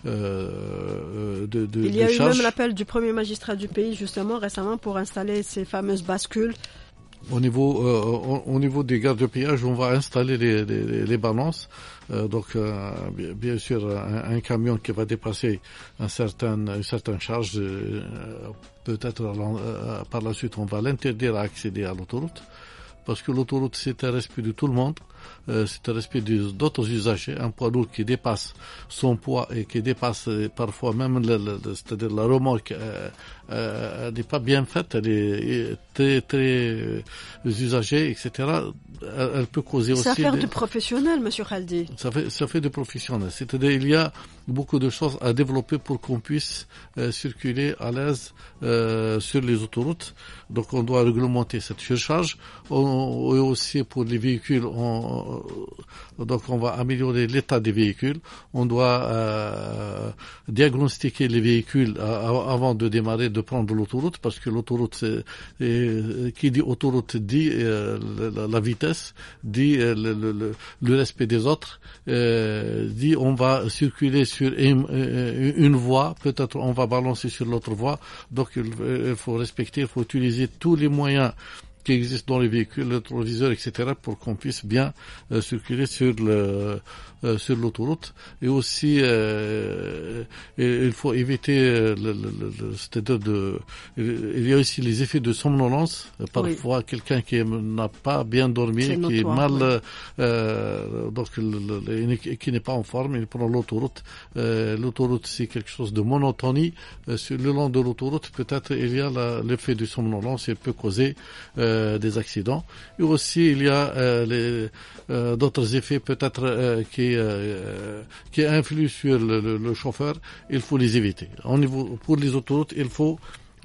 euh, de, de Il y a de eu charges. même l'appel du premier magistrat du pays justement récemment pour installer ces fameuses bascules. Au niveau, euh, au, au niveau des gardes de péage, on va installer les, les, les balances. Euh, donc, euh, bien sûr, un, un camion qui va dépasser un certain, une certaine charge, euh, peut-être euh, par la suite, on va l'interdire à accéder à l'autoroute. Parce que l'autoroute, c'est un respect de tout le monde. Euh, c'est un respect de, d'autres usagers. Un poids lourd qui dépasse son poids et qui dépasse euh, parfois même le, le, le, c'est-à-dire la remorque euh, euh, n'est pas bien faite, elle est très très euh, usagée, et cetera. Elle, elle peut causer c'est aussi. C'est affaire des... de professionnels, Monsieur Khaldi. Ça fait ça fait de professionnels. C'est-à-dire il y a beaucoup de choses à développer pour qu'on puisse euh, circuler à l'aise euh, sur les autoroutes. Donc on doit réglementer cette surcharge. On, et aussi pour les véhicules, on, donc on va améliorer l'état des véhicules. On doit euh, diagnostiquer les véhicules avant de démarrer, de prendre l'autoroute, parce que l'autoroute, c'est, et, qui dit autoroute dit euh, la, la vitesse, dit euh, le, le, le respect des autres, euh, dit on va circuler sur une, une voie, peut-être on va balancer sur l'autre voie. Donc il, il faut respecter, il faut utiliser tous les moyens qui existent dans les véhicules, le rétroviseur, et cetera, pour qu'on puisse bien euh, circuler sur le euh, sur l'autoroute. Et aussi, euh, il faut éviter, euh, le, le, le, c'est-à-dire de, il y a aussi les effets de somnolence. Parfois, oui. Quelqu'un qui n'a pas bien dormi, c'est qui notoire, est mal, oui. euh, donc le, le, qui n'est pas en forme, il prend l'autoroute. Euh, l'autoroute, c'est quelque chose de monotonie. Euh, sur le long de l'autoroute, peut-être il y a la, l'effet de somnolence, il peut causer euh, des accidents. Et aussi, il y a euh, les, euh, d'autres effets peut-être euh, qui euh, qui influent sur le, le, le chauffeur. Il faut les éviter. Au niveau pour les autoroutes, il faut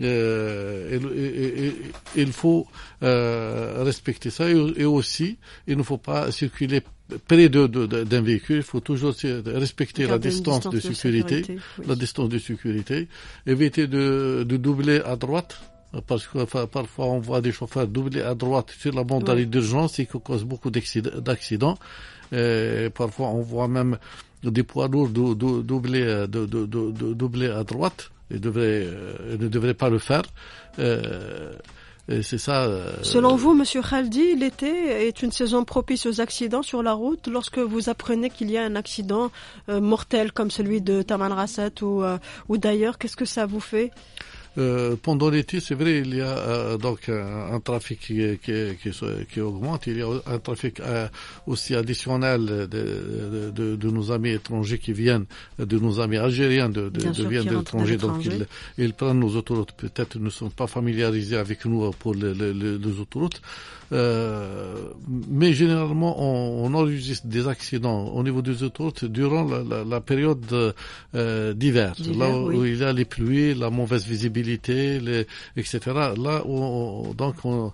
euh, il, il, il faut euh, respecter ça. Et, et aussi, il ne faut pas circuler près de, de, de, d'un véhicule. Il faut toujours respecter la distance, distance de, de sécurité, sécurité oui. la distance de sécurité. Éviter de, de doubler à droite. Parce que enfin, parfois on voit des chauffeurs doubler à droite sur la bande d'arrêt oui. d'urgence et qui cause beaucoup d'accidents. Et parfois on voit même des poids lourds dou, dou, doubler, dou, dou, dou, doubler à droite. Ils, devraient, ils ne devraient pas le faire. Euh, et c'est ça. Euh... Selon vous, Monsieur Khaldi, l'été est une saison propice aux accidents sur la route. Lorsque vous apprenez qu'il y a un accident euh, mortel comme celui de Tamanrasset ou, euh, ou d'ailleurs, qu'est-ce que ça vous fait? Euh, pendant l'été, c'est vrai, il y a euh, donc un, un trafic qui, qui, qui, qui augmente. Il y a un trafic euh, aussi additionnel de, de, de, de nos amis étrangers qui viennent, de nos amis algériens de, de, de viennent de l'étranger. Donc ils, ils prennent nos autoroutes. Peut-être ne sont pas familiarisés avec nous pour les, les, les autoroutes. Euh, mais généralement, on, on enregistre des accidents au niveau des autoroutes durant la, la, la période euh, d'hiver, d'hiver, là où, oui. où il y a les pluies, la mauvaise visibilité, les, et cetera. Là où on, donc on,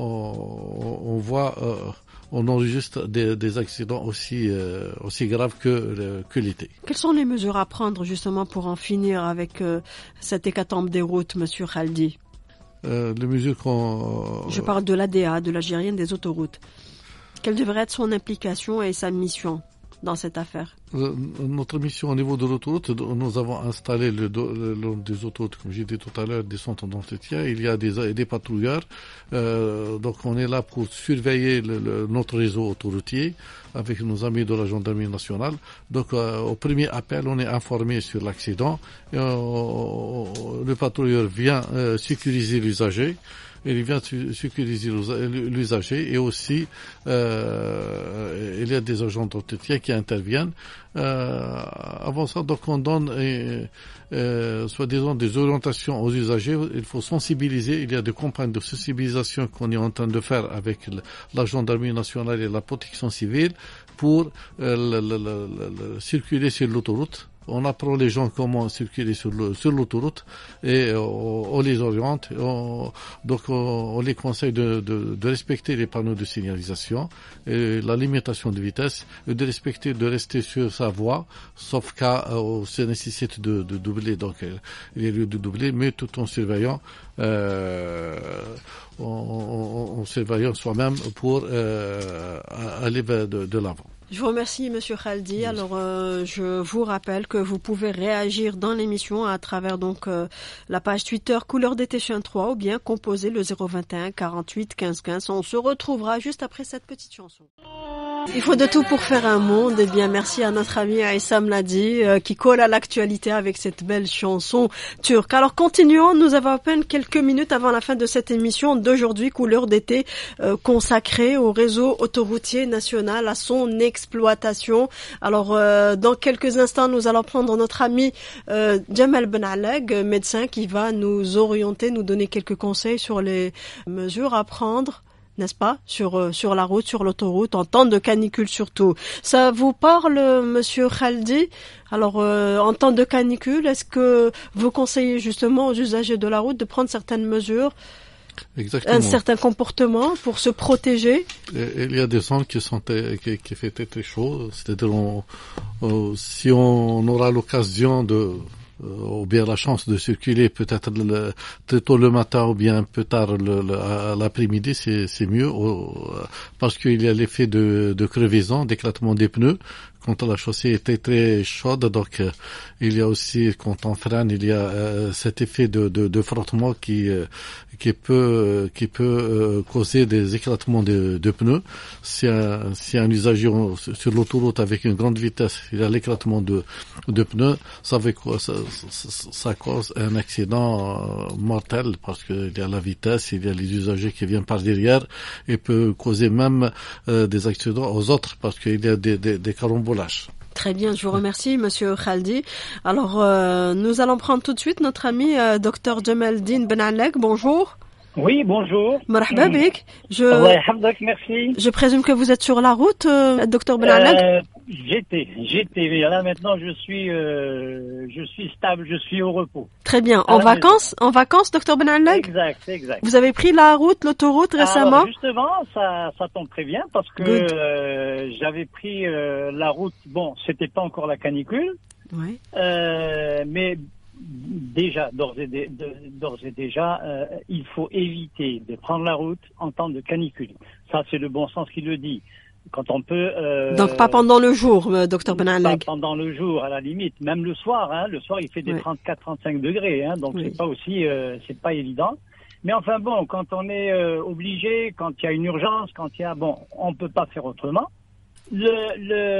on, on voit, euh, on enregistre des, des accidents aussi euh, aussi graves que que l'été. Quelles sont les mesures à prendre justement pour en finir avec euh, cette hécatombe des routes, Monsieur Khaldi? Euh, les mesures qu'on... Je parle de l'A D A, de l'Algérienne des autoroutes. Quelle devrait être son implication et sa mission dans cette affaire? Euh, notre mission au niveau de l'autoroute, nous avons installé le, le long des autoroutes, comme j'ai dit tout à l'heure, des centres d'entretien. Il y a des, des patrouilleurs. Euh, donc on est là pour surveiller le, le, notre réseau autoroutier avec nos amis de la gendarmerie nationale. Donc euh, au premier appel, on est informé sur l'accident. Et, euh, le patrouilleur vient euh, sécuriser l'usager. Il vient sécuriser l'usager et aussi euh, il y a des agents d'entretien qui interviennent Euh, avant ça, donc on donne euh, euh, soi-disant des orientations aux usagers. Il faut sensibiliser. Il y a des campagnes de sensibilisation qu'on est en train de faire avec le, la gendarmerie nationale et la protection civile pour euh, le, le, le, le, circuler sur l'autoroute. On apprend les gens comment circuler sur, le, sur l'autoroute et on, on les oriente. On, donc on, on les conseille de, de, de respecter les panneaux de signalisation et la limitation de vitesse et de respecter, de rester sur sa voie, sauf cas où ça nécessite de, de doubler. Donc il y a lieu de doubler, mais tout en surveillant, euh, en, en, en surveillant soi-même pour euh, aller de, de l'avant. Je vous remercie, Monsieur Khaldi. Alors, euh, je vous rappelle que vous pouvez réagir dans l'émission à travers donc euh, la page Twitter Couleur d'été Chien trois ou bien composer le zéro vingt et un quarante-huit quinze quinze. On se retrouvera juste après cette petite chanson. Il faut de tout pour faire un monde. Eh bien, merci à notre ami Aïssa Mladi euh, qui colle à l'actualité avec cette belle chanson turque. Alors, continuons. Nous avons à peine quelques minutes avant la fin de cette émission d'aujourd'hui, Couleur d'été, euh, consacrée au réseau autoroutier national, à son exploitation. Alors, euh, dans quelques instants, nous allons prendre notre ami euh, Jamal Benaleg, médecin, qui va nous orienter, nous donner quelques conseils sur les mesures à prendre, n'est-ce pas, sur euh, sur la route, sur l'autoroute, en temps de canicule surtout. Ça vous parle, Monsieur Khaldi? Alors, euh, en temps de canicule, est-ce que vous conseillez justement aux usagers de la route de prendre certaines mesures, Exactement. un certain comportement pour se protéger? Il y a des zones qui sont qui, qui fait très chaud, c'est-à-dire on, on, si on aura l'occasion de ou bien la chance de circuler peut-être le, très tôt le matin ou bien un peu tard le, le, à l'après-midi, c'est, c'est mieux parce qu'il y a l'effet de, de crevaison, d'éclatement des pneus. Quand la chaussée était très chaude, donc euh, il y a aussi, quand on freine, il y a euh, cet effet de, de, de frottement qui euh, qui peut qui peut euh, causer des éclatements de, de pneus. Si un, si un usager sur l'autoroute avec une grande vitesse, il y a l'éclatement de de pneus, ça veut quoi, ça, ça, ça cause un accident mortel parce que il y a la vitesse, il y a les usagers qui viennent par derrière et peut causer même euh, des accidents aux autres parce qu'il y a des des, des carambolages. Très bien, je vous remercie, Monsieur Khaldi. Alors, euh, nous allons prendre tout de suite notre ami euh, Docteur Jamaldine Benaleg. Bonjour. Oui, bonjour. Marhaba bik. Je, merci. Je présume que vous êtes sur la route, euh, Docteur Benaleg. Euh, j'étais, j'étais. Là maintenant, je suis, euh, je suis stable, je suis au repos. Très bien. En vacances, maison. en vacances, Docteur Benaleg. Exact, exact. Vous avez pris la route, l'autoroute récemment? Alors, justement, ça, ça tombe très bien parce que euh, j'avais pris euh, la route. Bon, c'était pas encore la canicule. Oui. Euh, mais déjà, d'ores et, dé, d'ores et déjà, euh, il faut éviter de prendre la route en temps de canicule. Ça, c'est le bon sens qui le dit. Quand on peut. Euh, Donc pas pendant le jour, Docteur Benaleg. Pas pendant le jour, à la limite, même le soir. Hein, le soir, il fait des oui. trente-quatre, trente-cinq degrés, hein, donc oui. c'est pas aussi, euh, c'est pas évident. Mais enfin bon, quand on est euh, obligé, quand il y a une urgence, quand il y a, bon, on peut pas faire autrement. Le,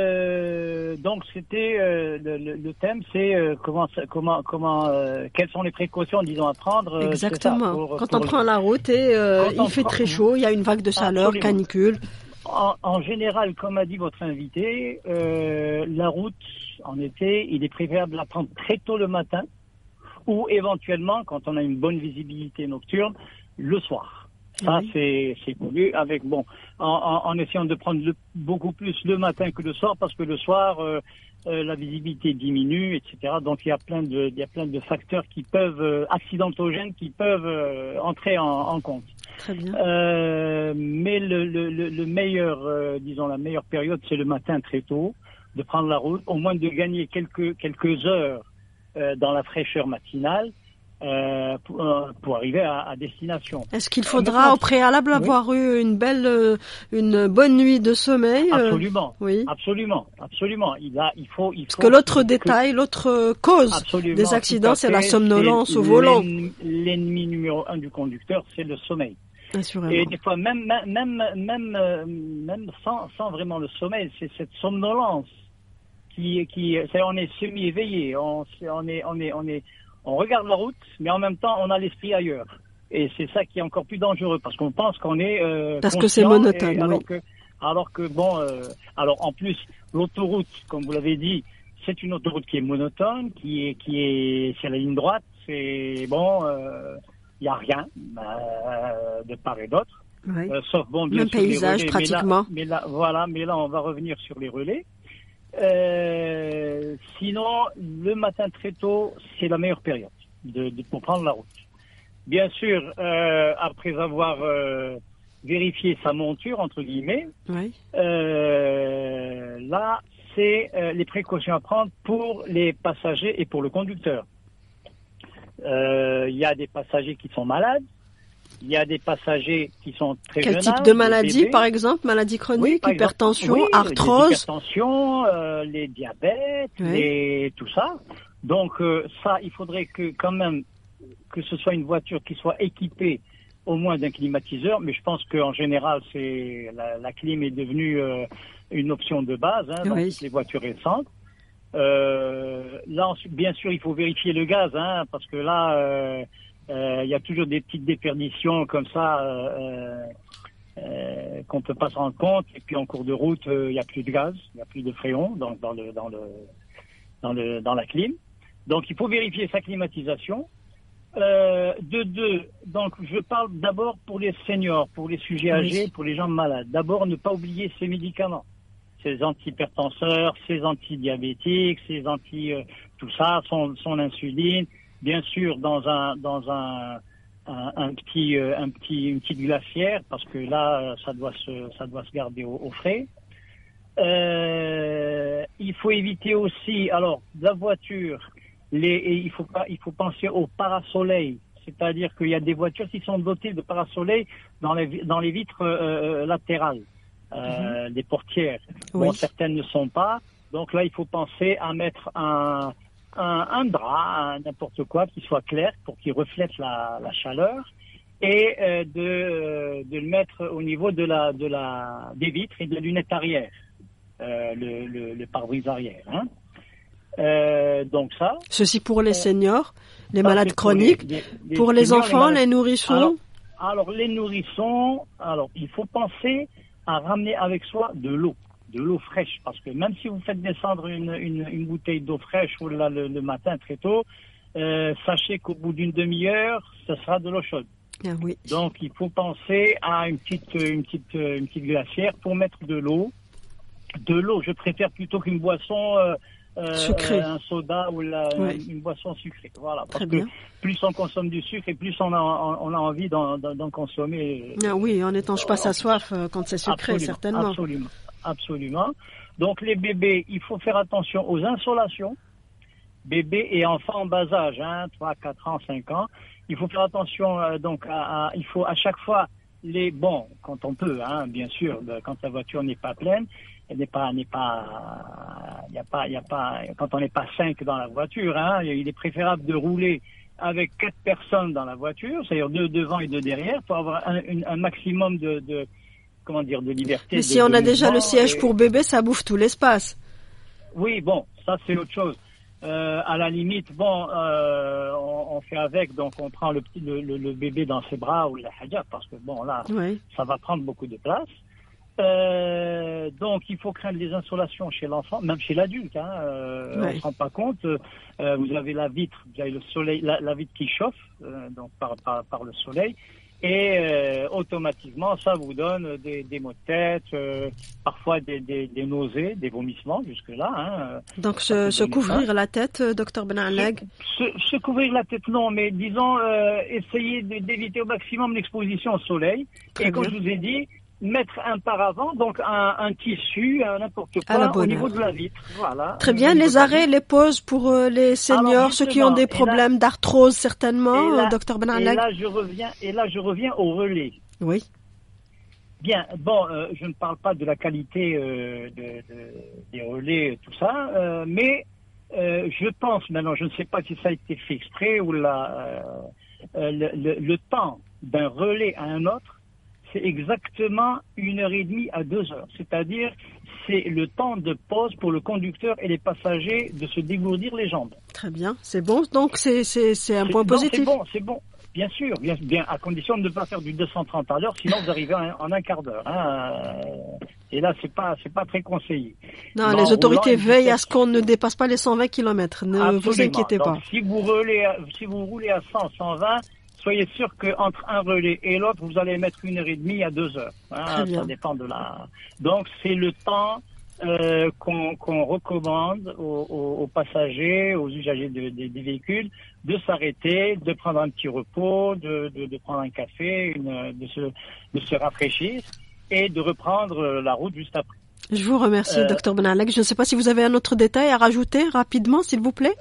le donc c'était euh, le, le thème, c'est euh, comment comment comment euh, quelles sont les précautions, disons, à prendre. Euh, Exactement. Ça, pour, quand pour on le... prend la route et euh, il fait prend... très chaud, il y a une vague de chaleur, Absolument. canicule. En, en général, comme a dit votre invité, euh, la route en été, il est préférable de la prendre très tôt le matin ou éventuellement, quand on a une bonne visibilité nocturne, le soir. Ça, oui. c'est, c'est voulu avec, bon, en, en, en essayant de prendre le, beaucoup plus le matin que le soir, parce que le soir, euh, euh, la visibilité diminue, et cetera. Donc, il y a plein de, il y a plein de facteurs qui peuvent, euh, accidentogènes, qui peuvent euh, entrer en, en compte. Très bien. Euh, mais le, le, le meilleur, euh, disons, la meilleure période, c'est le matin très tôt, de prendre la route, au moins de gagner quelques, quelques heures euh, dans la fraîcheur matinale. Euh, pour, euh, pour arriver à, à destination. Est-ce qu'il faudra au préalable oui. avoir eu une belle, euh, une bonne nuit de sommeil? Absolument. Euh, oui. Absolument. Absolument. Il a, il faut, il Parce faut que l'autre que... détail, l'autre cause absolument, des accidents, c'est la somnolence c'est au volant. L'ennemi, l'ennemi numéro un du conducteur, c'est le sommeil. Assurément. Et des fois, même, même, même, même sans, sans vraiment le sommeil, c'est cette somnolence qui, qui, c'est, on est semi-éveillé, on, on est, on est, on est, on regarde la route, mais en même temps, on a l'esprit ailleurs. Et c'est ça qui est encore plus dangereux, parce qu'on pense qu'on est... Euh, parce que c'est monotone, et, oui. Alors que Alors que bon, euh, alors en plus l'autoroute, comme vous l'avez dit, c'est une autoroute qui est monotone, qui est qui est c'est la ligne droite, c'est bon, il euh, y a rien euh, de part et d'autre, oui. euh, sauf bon bien Même sûr paysage les relais, pratiquement. Mais là, mais là, voilà, mais là on va revenir sur les relais. Euh, sinon, le matin très tôt, c'est la meilleure période de, de pour prendre la route. Bien sûr, euh, après avoir euh, vérifié sa monture entre guillemets, oui. euh, là, c'est euh, les précautions à prendre pour les passagers et pour le conducteur. Il euh, y a des passagers qui sont malades. Il y a des passagers qui sont très Quel jeunes. Quel type de maladie, par exemple? Maladie chronique, oui, hypertension, exemple, oui, arthrose? L'hypertension, euh, les diabètes, oui. les, tout ça. Donc euh, ça, il faudrait que quand même que ce soit une voiture qui soit équipée au moins d'un climatiseur. Mais je pense qu'en général, c'est la, la clim est devenue euh, une option de base hein, dans oui. toutes les voitures récentes. Euh, là, bien sûr, il faut vérifier le gaz, hein, parce que là... Euh, il euh, y a toujours des petites déperditions comme ça euh, euh, qu'on peut pas se rendre compte. Et puis en cours de route, il euh, y a plus de gaz, il y a plus de fréon dans, dans le dans le dans le dans la clim. Donc il faut vérifier sa climatisation. Euh, de deux, donc je parle d'abord pour les seniors, pour les sujets âgés, oui. pour les gens malades. D'abord ne pas oublier ses médicaments, ses antihypertenseurs, ses antidiabétiques, ses anti euh, tout ça, son son insuline. Bien sûr, dans un dans un un, un petit euh, un petit une petite glacière parce que là ça doit se ça doit se garder au, au frais. Euh, il faut éviter aussi alors la voiture les et il faut pas il faut penser au parasoleil, c'est-à-dire qu'il y a des voitures qui sont dotées de parasoleil dans les dans les vitres euh, latérales euh, mm-hmm. des portières. Oui. Bon, certaines ne sont pas, donc là il faut penser à mettre un Un, un drap, n'importe quoi, qui soit clair pour qu'il reflète la, la chaleur et euh, de, euh, de le mettre au niveau de la, de la, des vitres et de la lunette arrière, euh, le, le, le pare-brise arrière. Hein. Euh, donc ça. Ceci pour les seniors, les malades chroniques, pour les, les, les, pour les seniors, enfants, les, malades... les nourrissons. Alors, alors les nourrissons, alors il faut penser à ramener avec soi de l'eau. De l'eau fraîche, parce que même si vous faites descendre une, une, une bouteille d'eau fraîche ou là, le, le matin très tôt, euh, sachez qu'au bout d'une demi-heure, ce sera de l'eau chaude. Ah oui. Donc il faut penser à une petite, une petite, une petite glacière pour mettre de l'eau. De l'eau, je préfère plutôt qu'une boisson euh, sucrée, euh, un soda ou la, oui. une, une boisson sucrée. Voilà, parce Très que bien. plus on consomme du sucre et plus on a, on a envie d'en, d'en consommer. Ah oui, on n'étanche pas sa soif quand c'est sucré, absolument, certainement. Absolument. Absolument. Donc les bébés, il faut faire attention aux insolations. Bébés et enfants en bas âge, hein, trois, quatre ans, cinq ans. Il faut faire attention euh, donc à, à, il faut à chaque fois les bon quand on peut, hein, bien sûr, quand la voiture n'est pas pleine, elle n'est pas n'est pas il y a pas il y a pas quand on n'est pas cinq dans la voiture, hein, il est préférable de rouler avec quatre personnes dans la voiture, c'est-à-dire deux devant et deux derrière, pour avoir un, une, un maximum de, de comment dire, de liberté. Mais de, si on de a déjà le siège et... pour bébé, ça bouffe tout l'espace. Oui, bon, ça c'est autre chose. Euh, à la limite, bon, euh, on, on fait avec, donc on prend le petit, le, le, le bébé dans ses bras ou la haja, parce que bon là, oui. ça va prendre beaucoup de place. Euh, donc il faut craindre les insolations chez l'enfant, même chez l'adulte. Hein, euh, oui. On ne se rend pas compte. Euh, vous avez la vitre, vous avez le soleil, la, la vitre qui chauffe, euh, donc par, par, par le soleil. Et euh, automatiquement, ça vous donne des, des maux de tête, euh, parfois des, des, des nausées, des vomissements jusque-là. Hein. Donc se, se couvrir ça. La tête, docteur Benalleg se, se, se couvrir la tête, non, mais disons, euh, essayer d'éviter au maximum l'exposition au soleil. Très et comme bien. je vous ai dit, mettre un paravent, donc un, un tissu, un n'importe quoi, au niveau de la vitre. Voilà. Très bien, les arrêts, les pauses pour euh, les seniors, alors, ceux qui ont des problèmes là, d'arthrose certainement, là, docteur Benalleg. Et là, je reviens, et là, je reviens au relais. Oui. Bien, bon, euh, je ne parle pas de la qualité euh, de, de, des relais, tout ça, euh, mais euh, je pense, maintenant, je ne sais pas si ça a été fait exprès ou la, euh, euh, le, le, le temps d'un relais à un autre, c'est exactement une heure et demie à deux heures. C'est-à-dire, c'est le temps de pause pour le conducteur et les passagers de se dégourdir les jambes. Très bien, c'est bon. Donc, c'est, c'est, c'est un point non, positif. C'est bon, c'est bon. Bien sûr, bien, bien, à condition de ne pas faire du deux cent trente à l'heure, sinon vous arrivez en, en un quart d'heure. Hein. Et là, c'est pas, c'est pas très conseillé. Non, non les autorités roulant, veillent à ce qu'on ne dépasse pas les cent vingt kilomètres. Ne Absolument. vous inquiétez Donc, pas. Si vous roulez, à, si vous roulez à cent, cent vingt, soyez sûr qu'entre un relais et l'autre, vous allez mettre une heure et demie à deux heures. Hein, ça dépend de la. Donc, c'est le temps. Euh, qu'on qu'on recommande aux, aux, aux passagers, aux usagers de, de, des véhicules, de s'arrêter, de prendre un petit repos, de, de, de prendre un café, une, de, se, de se rafraîchir et de reprendre la route juste après. Je vous remercie, euh, docteur Benallek. Je ne sais pas si vous avez un autre détail à rajouter rapidement, s'il vous plaît.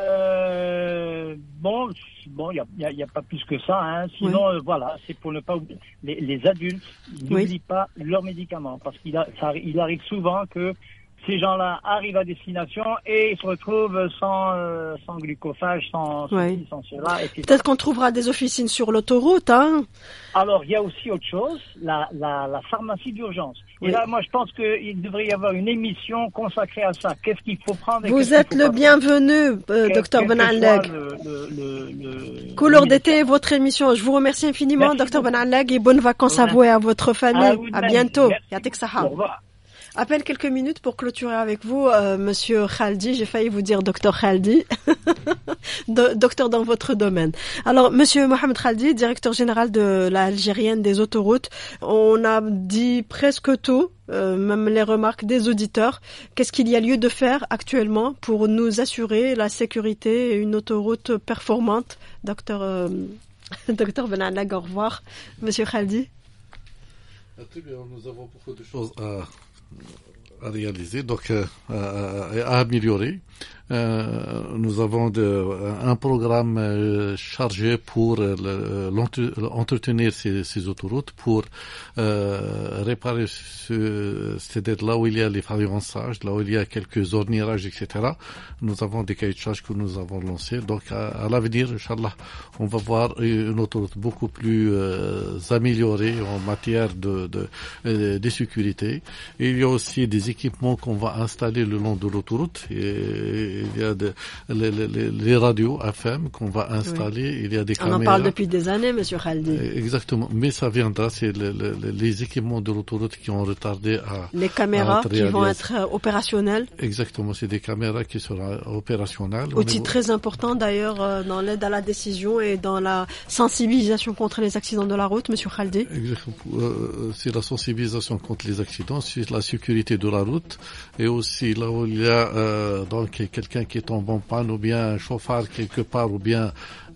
Euh, bon, bon, il y a, y a pas plus que ça. Hein. Sinon, oui. euh, voilà, c'est pour ne pas oublier. Les, les adultes n'oublient oui. pas leurs médicaments parce qu'il a, ça, il arrive souvent que ces gens-là arrivent à destination et ils se retrouvent sans, euh, sans glucophage, sans oui. ceci, sans cela. Et peut-être qu'on trouvera des officines sur l'autoroute, hein. Alors, il y a aussi autre chose, la, la, la pharmacie d'urgence. Et oui. là, moi, je pense qu'il devrait y avoir une émission consacrée à ça. Qu'est-ce qu'il faut prendre et Vous êtes le bienvenu, euh, docteur Benallek. Couleur d'été, votre émission. Je vous remercie infiniment, docteur Benallek, et bonnes vacances à vous et à votre famille. À, à bientôt. Yatik Saha. Au revoir. À peine quelques minutes pour clôturer avec vous, euh, Monsieur Khaldi. J'ai failli vous dire Docteur Khaldi, Do- docteur dans votre domaine. Alors, Monsieur Mohamed Khaldi, directeur général de l'Algérienne des autoroutes, on a dit presque tout, euh, même les remarques des auditeurs. Qu'est-ce qu'il y a lieu de faire actuellement pour nous assurer la sécurité et une autoroute performante, Docteur euh, Docteur Benallek, au revoir, Monsieur Khaldi. Très bien, nous avons beaucoup de choses à à réaliser, donc euh, à, à améliorer. Euh, nous avons de, un programme euh, chargé pour euh, entretenir ces, ces autoroutes, pour euh, réparer ce, c'est-à-dire là où il y a les faïençages, là où il y a quelques ornierages, et cetera. Nous avons des cahiers de charges que nous avons lancés. Donc à, à l'avenir, Inch'Allah, on va voir une autoroute beaucoup plus euh, améliorée en matière de, de, de, de sécurité. Et il y a aussi des équipements qu'on va installer le long de l'autoroute. Et, il y a de, les, les, les radios F M qu'on va installer, oui. Il y a des On caméras. On en parle depuis des années, Monsieur Khaldi. Exactement, mais ça viendra, c'est le, le, les équipements de l'autoroute qui ont retardé à... Les caméras qui vont être opérationnelles. Exactement, c'est des caméras qui seront opérationnelles. Outil très important d'ailleurs dans l'aide à la décision et dans la sensibilisation contre les accidents de la route, Monsieur Khaldi. Exactement, euh, c'est la sensibilisation contre les accidents, c'est la sécurité de la route et aussi là où il y a euh, donc quelqu'un qui est tombe en panne ou bien un chauffard quelque part ou bien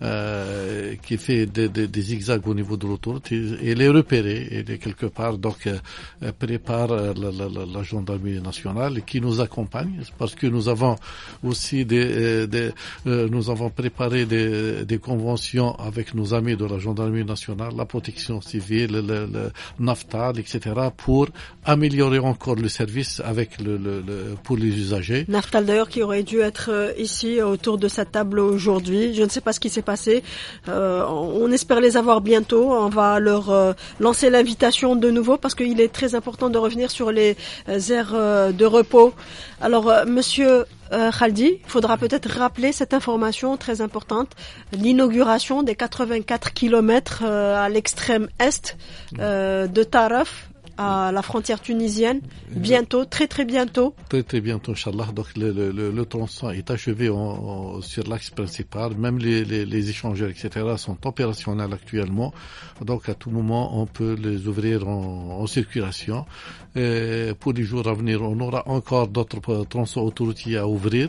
euh, qui fait des, des, des zigzags au niveau de l'autoroute, et les repérer et les quelque part donc euh, prépare la, la, la, la gendarmerie nationale qui nous accompagne parce que nous avons aussi des, des euh, nous avons préparé des, des conventions avec nos amis de la gendarmerie nationale, la protection civile, le, le Naftal, et cetera pour améliorer encore le service avec le, le, le pour les usagers. Naftal d'ailleurs qui aurait dû être ici autour de cette table aujourd'hui. Je ne sais pas ce qui s'est passé. Euh, on espère les avoir bientôt. On va leur euh, lancer l'invitation de nouveau parce qu'il est très important de revenir sur les euh, aires euh, de repos. Alors, euh, Monsieur euh, Khaldi, il faudra peut-être rappeler cette information très importante. L'inauguration des quatre-vingt-quatre kilomètres euh, à l'extrême est euh, de Taraf, à la frontière tunisienne, bientôt, très très bientôt. Très très bientôt, Inch'Allah. Donc le, le, le, le tronçon est achevé en, en, sur l'axe principal. Même les, les, les échangeurs, et cetera sont opérationnels actuellement. Donc à tout moment, on peut les ouvrir en, en circulation. Et pour les jours à venir, on aura encore d'autres tronçons autoroutiers à ouvrir.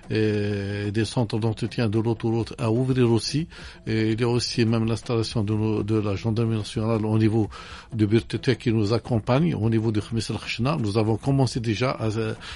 Et des centres d'entretien de l'autoroute à ouvrir aussi. Et il y a aussi même l'installation de, de la gendarmerie nationale au niveau de B R T T qui nous accompagne au niveau de Khamis al-Khachna. Nous avons commencé déjà à,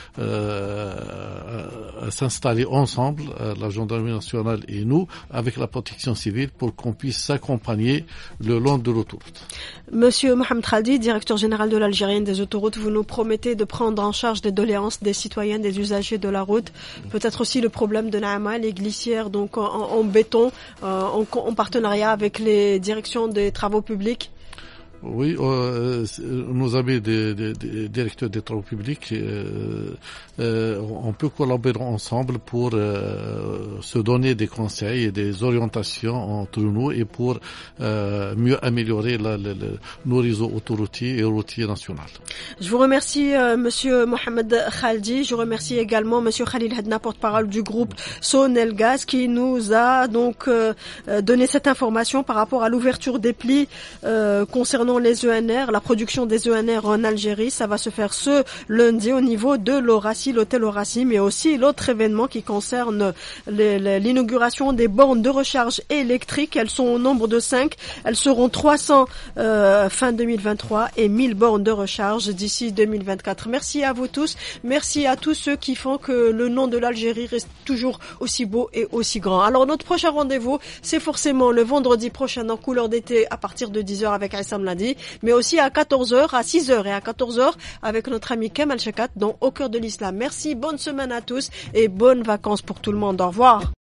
euh, à, à s'installer ensemble, la gendarmerie nationale et nous, avec la protection civile pour qu'on puisse s'accompagner le long de l'autoroute. Monsieur Mohamed Khaldi, directeur général de l'Algérienne des autoroutes, vous nous promettez de prendre en charge des doléances des citoyens, des usagers de la route, peut-être aussi le problème de Naama, les glissières donc en, en béton, euh, en, en partenariat avec les directions des travaux publics. Oui, euh, nos amis des, des, des directeurs des travaux publics, euh, euh, on peut collaborer ensemble pour euh, se donner des conseils et des orientations entre nous et pour euh, mieux améliorer la, la, la, nos réseaux autoroutiers et routiers nationaux. Je vous remercie, euh, Monsieur Mohamed Khaldi. Je remercie également Monsieur Khalil Hadna, porte-parole du groupe Sonelgaz, qui nous a donc euh, donné cette information par rapport à l'ouverture des plis euh, concernant les E N R, la production des E N R en Algérie. Ça va se faire ce lundi au niveau de l'Horacie, l'hôtel Horacie, mais aussi l'autre événement qui concerne les, les, l'inauguration des bornes de recharge électrique. Elles sont au nombre de cinq. Elles seront trois cents euh, fin deux mille vingt-trois et mille bornes de recharge d'ici deux mille vingt-quatre. Merci à vous tous. Merci à tous ceux qui font que le nom de l'Algérie reste toujours aussi beau et aussi grand. Alors notre prochain rendez-vous, c'est forcément le vendredi prochain en couleur d'été à partir de dix heures avec Aïssa Mladi, mais aussi à quatorze heures, à six heures et à quatorze heures avec notre ami Kemal Chekat dans Au cœur de l'islam. Merci, bonne semaine à tous et bonnes vacances pour tout le monde. Au revoir.